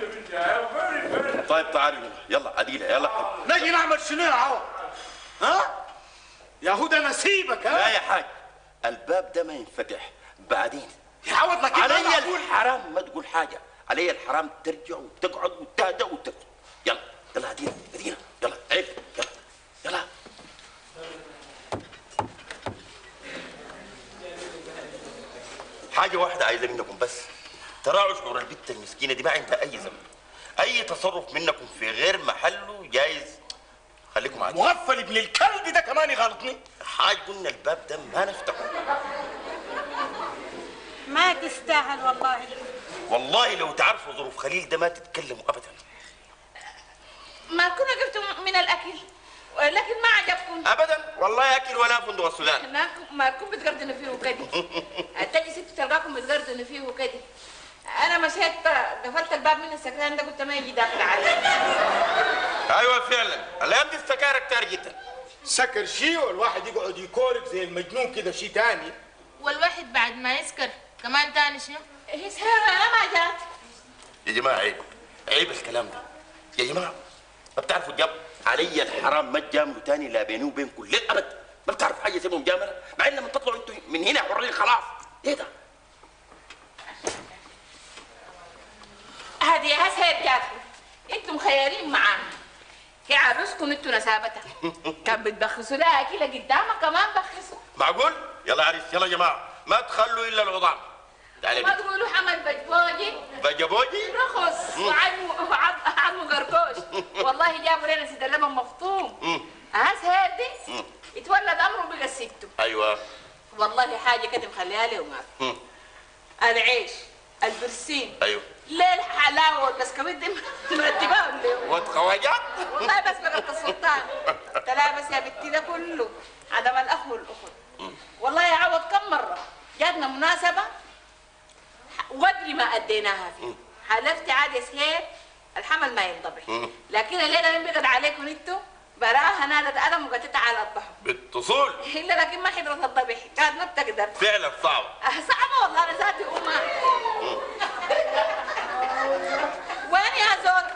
طيب تعالوا يلا عديله يلا. نجي نعمل شنو يا عوض؟ ها؟ يا هدى نسيبك ها؟ لا يا حاج الباب ده ما ينفتح بعدين. يا عوض لك علي الحرام ما تقول حاجه. علي الحرام ترجع وتقعد وتهدى وترجع. يلا يلا عديله عديله يلا عيب يلا يلا. حاجه واحده عايزه منكم بس تراعوا شعور البت المسكينه دي ما عندها اي ذنب. اي تصرف منكم في غير محله جايز. خليكم عادي. مغفل ابن الكلب ده كمان يغلطني. حاج قلنا الباب ده ما نفتحه. ما تستاهل والله. والله لو تعرفوا ظروف خليل ده ما تتكلموا ابدا. ما كنا جبتوا من الاكل لكن ما عجبكم ابدا والله اكل ولا فندق السودان. ما كنتم بتقردنوا فيه كده. تجي ست تلقاكم بتقردنوا فيه كده. انا مشيت قفلت الباب من السكران ده قلت ما يجي داخل علي. ايوه فعلا الايام دي السكارة كتار جدا. سكر شيء والواحد يقعد يكورك زي المجنون كده شيء تاني. والواحد بعد ما يسكر كمان تاني شنو؟ يسكر انا ما جات. يا جماعه عيب عيب الكلام ده يا جماعه. ما بتعرفوا الجاب علي الحرام ما تجاملوا تاني لا بيني وبينكم للابد. ما بتعرفوا حاجه اسمها مجامله مع ان لما تطلعوا انتوا من هنا حرين خلاص. ايه ده؟ هذه هسه جاتكم انتم مخيرين معاها. هي عروسكم انتوا نسابتها. كان بتبخسوا لها كده قدامها كمان بخسوا. معقول؟ يلا عريس يلا يا جماعه ما تخلوا الا العظام. ما تقولوا حمل بجبوجي بجبوجي رخص وعدمو عدمو قرقوش. والله جابوا لنا سيد اللبن مفطوم. هاس هادي اتولد امره بقى سته. ايوه والله حاجه كده مخليها لي وما العيش البرسيم ايوه ليه الحلاوه والبسكويت دي مرتباهم ليه وتخواجات والله بس بقت السلطان تلابس يا بنتي ده كله عدم الاخ والاخت. والله يا عوض كم مره جاتنا مناسبه وقدر ما اديناها فيه حلفت عاد يا سهير الحمل ما ينطبح. لكن الليله اللي بقت عليكم انتوا براها نالت ادم وقالت تعالى اذبحوا بالتصول الا لكن ما حضرت الذبح كانت ما بتقدر. فعلا صعبه صعبه والله انا ذاتي امها. وين يا زول؟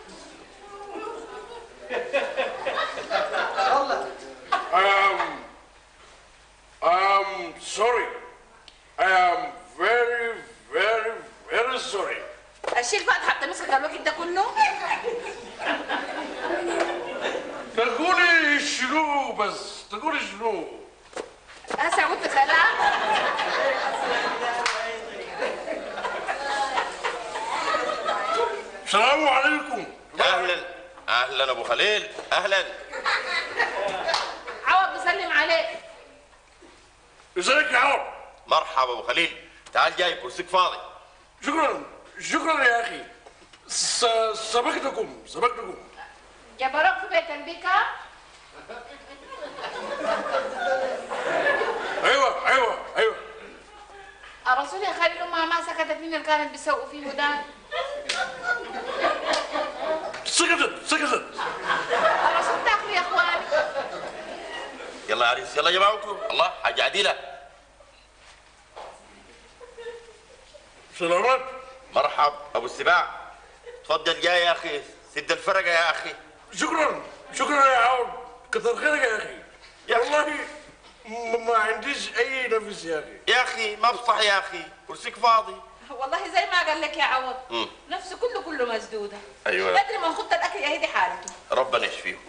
I am I am sorry. I am very very very sorry. الشيخ بعد حتى مسك الوقت ده كله؟ تقولي شنو بس تقولي شنو؟ هسه قلت سلام. السلام عليكم. اهلا اهلا ابو خليل اهلا. عوض بسلم عليك. ازيك يا عوض؟ مرحبا ابو خليل تعال جاي كرسيك فاضي. شكرا شكرا يا اخي. سبقتكم سبقتكم. جبروك في بيت البيكا؟ ايوه ايوه ايوه. الرسول يا خليل امها ما سكتت مين اللي كانت بيسوقوا فيه ودان؟ سكتت سكتت. الرسول تاكلوا يا اخواني. يلا يا عريس يلا يا جماعه اكلوا الله حاجه عديله. سلامات. مرحب ابو السباع تفضل جاي يا اخي سد الفرقه يا اخي. شكرا شكرا يا عوض كثر خيرك يا اخي. يا والله ما عنديش اي نفس يا اخي. يا اخي ما بصح يا اخي كرسيك فاضي. والله زي ما قال لك يا عوض نفسه كله كله مسدوده. ايوه بدري ما نخط الاكل يا هيدي حالته. ربنا يشفيهم.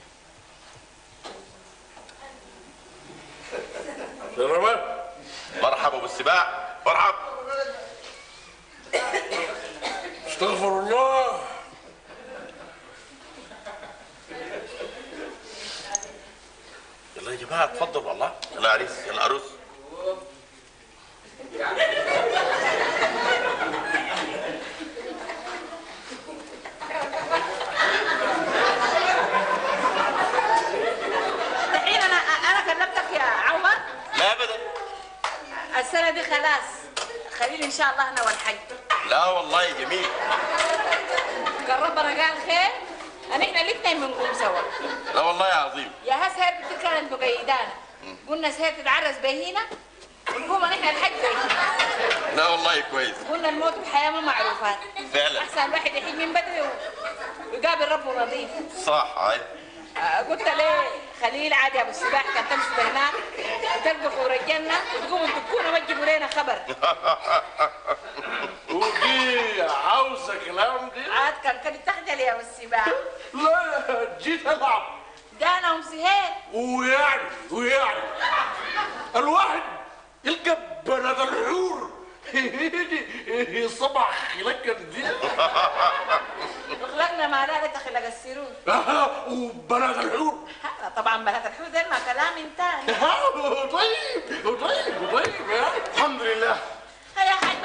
سلامات. مرحبا ابو السباع مرحب. استغفر الله. يلا يا جماعه تفضلوا والله. يلا يا عريس يلا عروس. دحين انا انا كلمتك يا عوض؟ لا ابدا. السنه دي خلاص خليل ان شاء الله انا والحج. لا والله جميل. كان ربنا قال خير ان احنا الاثنين بنقوم سوا. لا والله يا عظيم. يا ها سهير بنت كانت بقيدانا قلنا سهير تتعرس بهينا ونقوم نحن الحج بهينا. لا والله كويس. قلنا الموت والحياه ما معروفات. فعلا. احسن الواحد يحج من بدري ويقابل ربه نظيف. صح هاي. آه قلت ليه خليل عادي يا ابو السباح كان تمشوا هناك وتلقوا فور الجنه وتقوموا تبكونا ما تجيبوا لنا خبر. ودي عاوزه كلام دي؟ عاد كان كانت تخجل يا ابو السباح. لا جيت العب. ده انا ومسهير. ويعني ويعني الواحد يلقى بنات الحور صبح خلقك دي. وخلقنا ما لا تخلق السرور. وبنات الحور. طبعا بنات الحور ده ما كلام انتهى. طيب طيب طيب الحمد لله. هيا حاج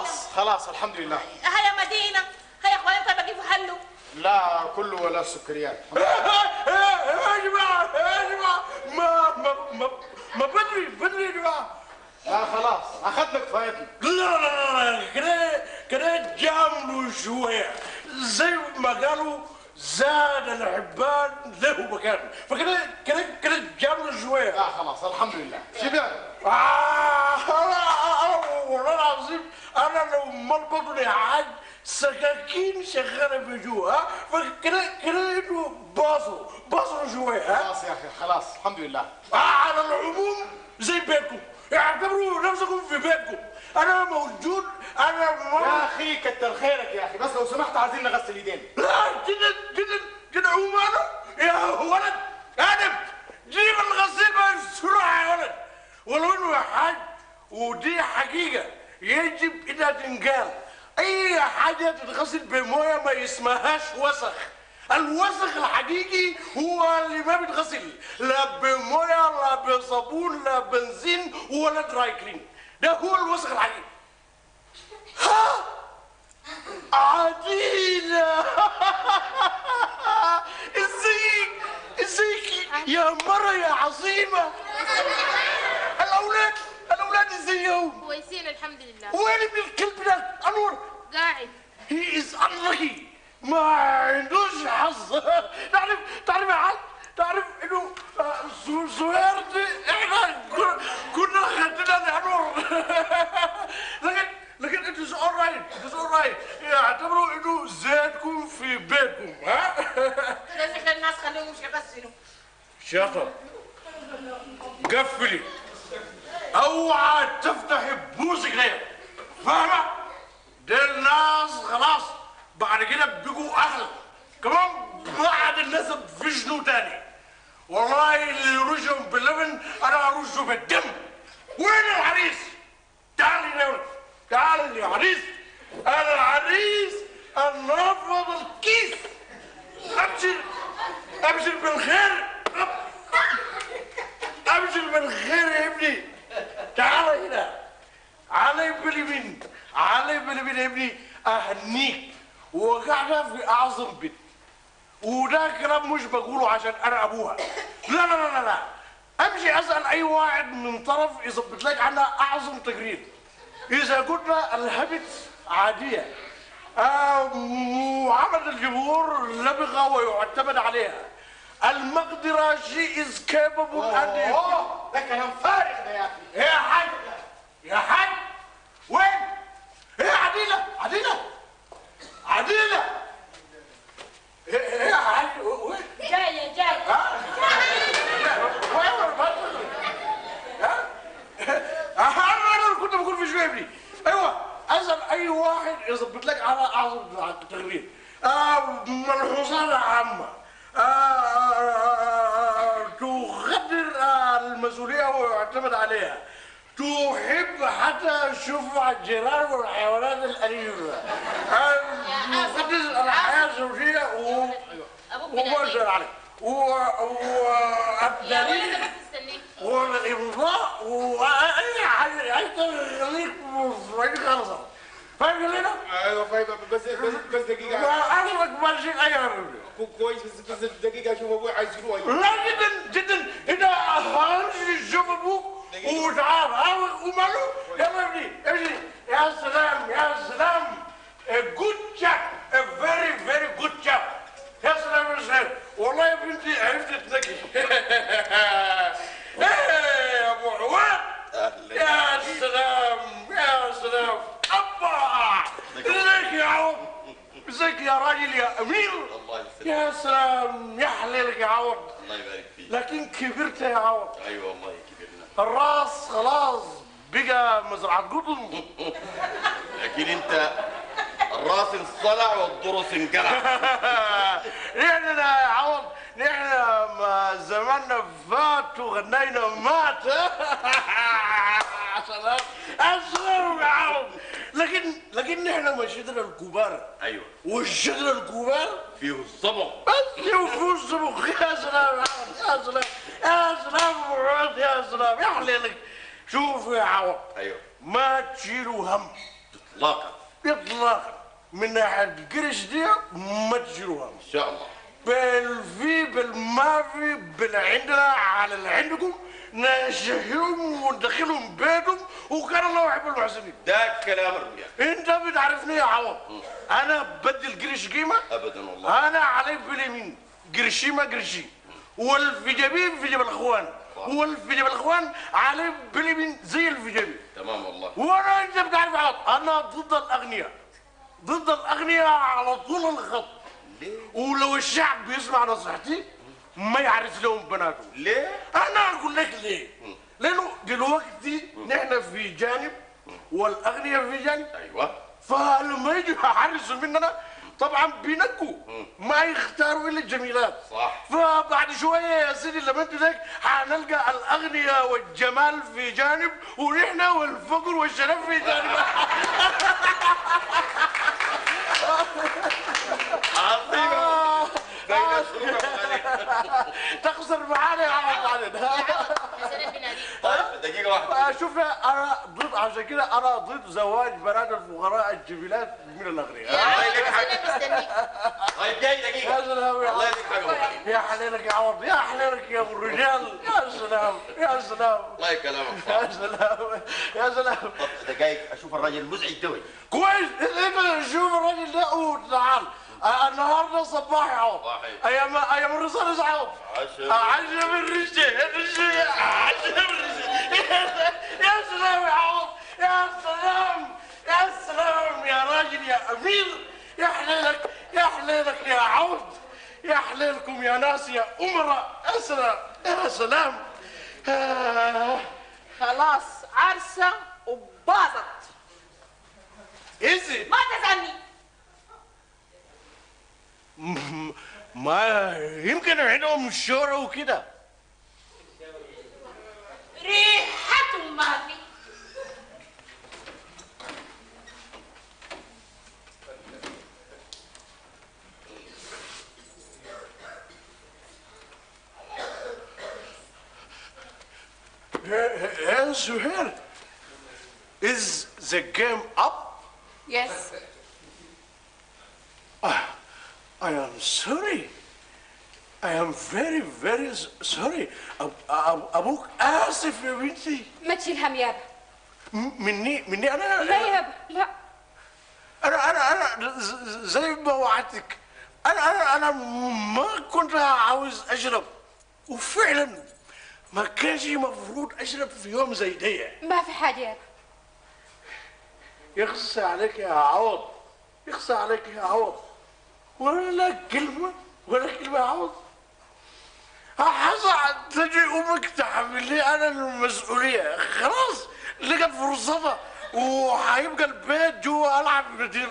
خلاص خلاص الحمد لله. هيا مدينه هيا اخواني طيب اجيبوا حلو. لا كله ولا السكريات. يا جماعه يا جماعه ما ما ما ما بدري بدري يا جماعه. لا خلاص اخذنا كفايتنا. لا لا لا كده كده جاملوا شويه زي ما قالوا زاد الحبان له مكان فكده كده كده جاملوا شويه. لا خلاص الحمد لله. شباب آه انا والله العظيم انا لو مربطني حاج سكاكين شغاله في جوا ها فكده كده انه باصوا باصوا شويه ها. خلاص يا اخي خلاص الحمد لله. آه على العموم زي بيتكم اعتبروا نفسكم في بيتكم انا موجود انا ما يا اخي كتر خيرك يا اخي بس لو سمحت عايزين نغسل ايدينا. لا جدا جدا جدا عمانه يا ولد ادم جيب الغسيل بسرعه يا ولد ولو انه يا حاج ودي حقيقه يجب انها تنقال اي حاجه تتغسل بمويه ما اسمهاش وسخ. الوسخ الحقيقي هو اللي ما بيتغسل لا بمويه لا بصابون لا بنزين ولا دراي كلين ده هو الوسخ الحقيقي. ها عديلة ازيك ازيك يا مرة يا عظيمة. الاولاد الاولاد ازيهم؟ كويسين الحمد لله. وين ابن الكلب ده انور؟ قاعد. هي از unlucky ما عندوش حظ. تعرف تعرف يا حاج تعرف انه زهير دي احنا كنا خدنا نعمر لكن لكن انت از اول رايت اتس اول رايت اعتبروا انه زيتكم في بيتكم ها. لازم الناس خليهم مش يغسلوا. شاطر قفلي اوعى تفتحي بوزك ليا فاهمه؟ دي الناس خلاص بعد كده بيجوا اهل كمان بعد النسب فيجنوا تاني. والله اللي يرشهم باللبن انا ارشه بالدم. وين العريس؟ تعال يا ولد تعال يا عريس. العريس النفض الكيس. ابشر ابشر بالخير ابشر بالخير يا ابني. تعال هنا علي باليمين علي باليمين يا ابني اهنيك وقاعده في اعظم بيت وده كلام مش بقوله عشان انا ابوها. لا لا لا لا امشي اسال اي واحد من طرف يظبط لك عنها اعظم تقرير. اذا قلنا الهبت عاديه آه معامله الجمهور لبغه ويعتمد عليها. المقدره شيء از كيبل ان ده كلام فارغ ده يا اخي. يا حاج يا حاج وين؟ ايه عديله عديله عديله ايه ايه يا حاج وين؟ جايه جايه. وين ها؟ انا كنت بقول في شويه ابني. ايوه اسال اي واحد يظبط لك على اعظم تقرير. آه ملحوظات عامه آه تقدر المسؤوليه ويعتمد عليها. تحب حتى شفع الجيران والحيوانات الأليفة. تقدس الحياة الزوجية ومباشر عليك. والدليل والإمضاء وأي حاجة أنت خليك مصريين خالصة. فاهم لنا؟ ايوه فاهم بس بس بس دقيقة. أغلق ماشي أي كويس بس بس دقيقة شوف أبوي عايز يروح. لا جدا جدا أنت همشي شوف أبوك وتعال وماله يلا ابني ابني يا سلام يا سلام. a good job a very very good job. يا سلام يا سلام والله يا بنتي عرفت تنقي. ايه يا ابو عواد يا سلام يا سلام ابا ازيك يا عوض ازيك يا راجل يا امير. الله يسلمك. يا سلام يا حليلك يا عوض. الله يبارك فيك. لكن كبرت يا عوض. ايوه والله كبرنا. الراس خلاص بقى مزرعة قطن. لكن انت الراس انصلع والضرس انقلع. نحن يا عوض نحن ما زماننا فات وغنينا مات. سلام اسلم يا عوض. لكن لكن نحن ما شجر الكبار. ايوه والشجر الكبار فيه الصبغ. بس فيه الصبغ. يا سلام يا عوض يا سلام يا سلام يا سلام يا حليلك. شوف يا عوض ايوه ما تشيلوا هم اطلاقا اطلاقا من ناحيه القرش دي ما تشيلوها ان شاء الله. بالفي بالما في بالعندنا على اللي عندكم نشهيهم وندخلهم بيتهم وكان الله يحب المحسنين. ده كلام الرجال. انت بتعرفني يا عوض، انا بدي القرش قيمه ابدا والله. انا علي باليمين قرشي ما قرشي، والفي جيبي في جيب الاخوان، والفي جيب الاخوان علي باليمين زي الفي جيبي. تمام والله. وانا انت بتعرف يا عوض انا ضد الاغنياء، ضد الاغنياء على طول الخط. ليه؟ ولو الشعب بيسمع نصيحتي ما يعرف لهم بناته. ليه؟ انا اقول لك ليه؟ لانه دلوقتي نحن في جانب والاغنياء في جانب. ايوه. فلما يجوا يحرسوا مننا طبعا بينكوا ما يختاروا الا الجميلات. صح. فبعد شويه يا سيدي لما انت ذاك حنلقى الاغنياء والجمال في جانب ونحن والفقر والشرف في جانب. عظيمه. تخسر معانا يا عم بعدين. طيب دقيقه واحده. شوف انا ضد، عشان كده انا ضد زواج بنات الفقراء الجميلات من الاغنياء. الله يديك حاجه. طيب جاي دقيقه. يا سلام يا الله يديك حاجه. يا حليلك يا عوض، يا حليلك يا ابو الرجال، يا سلام يا سلام. الله يكلمك. يا سلام يا سلام. طب دقايق اشوف الراجل المزعج دوي. كويس انت شوف الراجل ده وتعال. النهارده صباح يا عوض. ايام ايام الرسالة يا عوض. عشم الرجال الرجال عشم الرجال. يا سلام يا عوض، يا سلام يا سلام يا راجل يا امير. يا حليلك يا حليلك يا عوض، يا حليلكم يا ناس يا امراء. يا سلام يا سلام. آه. خلاص عرسه وباظت. ايزي ما تسالني. ما يمكن عندهم شورى وكده. ريحتهم ما في. Hey, Suhail, is the game up? Yes. Uh, I am sorry. I am very, very sorry. أبوك آسف يا بنتي. ما تشيل هم يابا. مني مني أنا. لا يابا لا. أنا أنا أنا زي ما وعدتك. أنا أنا أنا ما كنت عاوز أشرب، وفعلا ما كانش مفروض أشرب في يوم زي ده. ما في حاجة يابا. يخص عليك يا عوض، يخص عليك يا عوض. ولا كلمة ولا كلمة يا عوض. حصل تجي أمك تحمل لي أنا المسؤولية. خلاص لقت فرصتها وهيبقى البيت جوا ألعب بدير.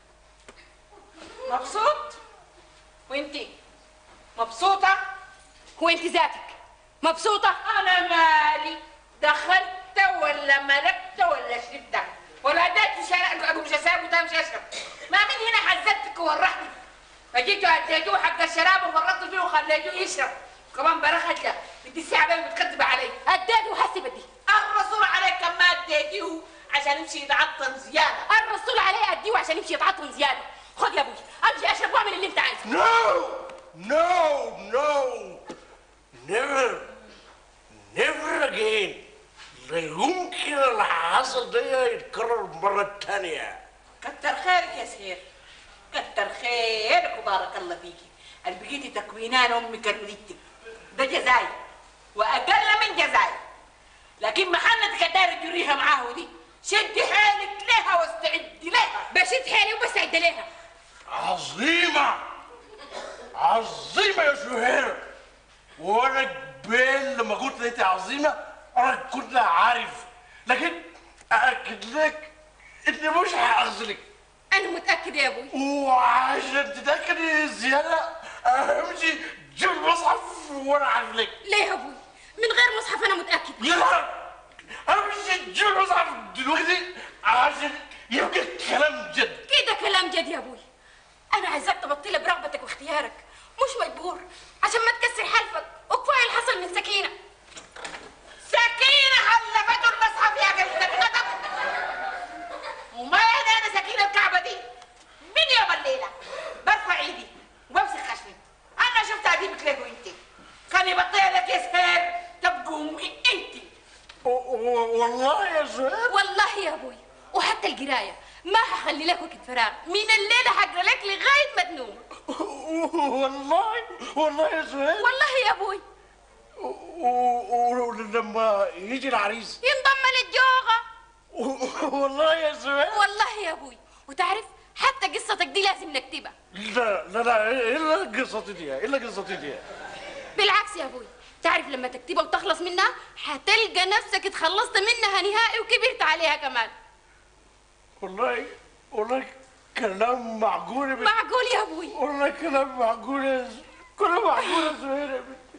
مبسوط؟ وانتي مبسوطة؟ وانت ذاتك مبسوطة؟ أنا مالي، دخلت ولا ملكت ولا شربت ولا اديت شارع مش هساب وده مش هشرب. ما من هنا حزتك وورحني، فجيتوا اديتوه حق الشراب وفرطتوا فيه وخليتوه يشرب كمان برخت له. بدي الساعة بقى متكذبة علي. اديته وحسي بدي. الرسول عليك ما اديتيه عشان يمشي يتعطل زيادة. الرسول عليه اديه عشان يمشي يتعطل زيادة. خد يا ابوي امشي اشرب واعمل اللي انت عايزه. No no no never never again. لا يمكن اللي حصل ده يتكرر مرة تانية. كتر خيرك يا سهير، كتر خيرك وبارك الله فيكي. اللي بقيتي تكوينان امك ولدتك ده جزاي واقل من جزاي، لكن محنتك داير تجريها معاه ودي. شدي حيلك لها واستعدي لها. بشد حيلي وبستعد لها. عظيمة عظيمة يا سهير. وانا قبل لما قلت لي انت عظيمة انا كنت عارف، لكن ااكد لك اني مش هاخذلك. انا متأكدة يا ابوي. وعشان تتأكدي زيادة امشي جيب المصحف وانا عارف لك. ليه يا ابوي؟ من غير مصحف انا متأكدة. لا امشي جيب المصحف دلوقتي عشان يبقى الكلام جد. كده كلام جد يا ابوي. انا عايزاك تبطلي برغبتك واختيارك، مش مجبور، عشان ما تكسر حلفك. وكفايه اللي حصل من سكينه. سكينه حلفته المصحف يا جلدة الغضب وما يقدر لك وقت فراغ، من الليله حقرا لك لغايه ما تنوم. والله والله يا سهيل والله يا ابوي. ولما يجي العريس ينضم للجوغه. والله يا سهيل. والله يا ابوي. وتعرف حتى قصتك دي لازم نكتبها. لا لا لا الا قصتي دي الا قصتي دي. بالعكس يا ابوي، تعرف لما تكتبها وتخلص منها حتلقى نفسك اتخلصت منها نهائي وكبرت عليها كمان. والله والله كلام معقول. معقول يا ابوي. والله كلام معقول. كلام معقول يا سهير.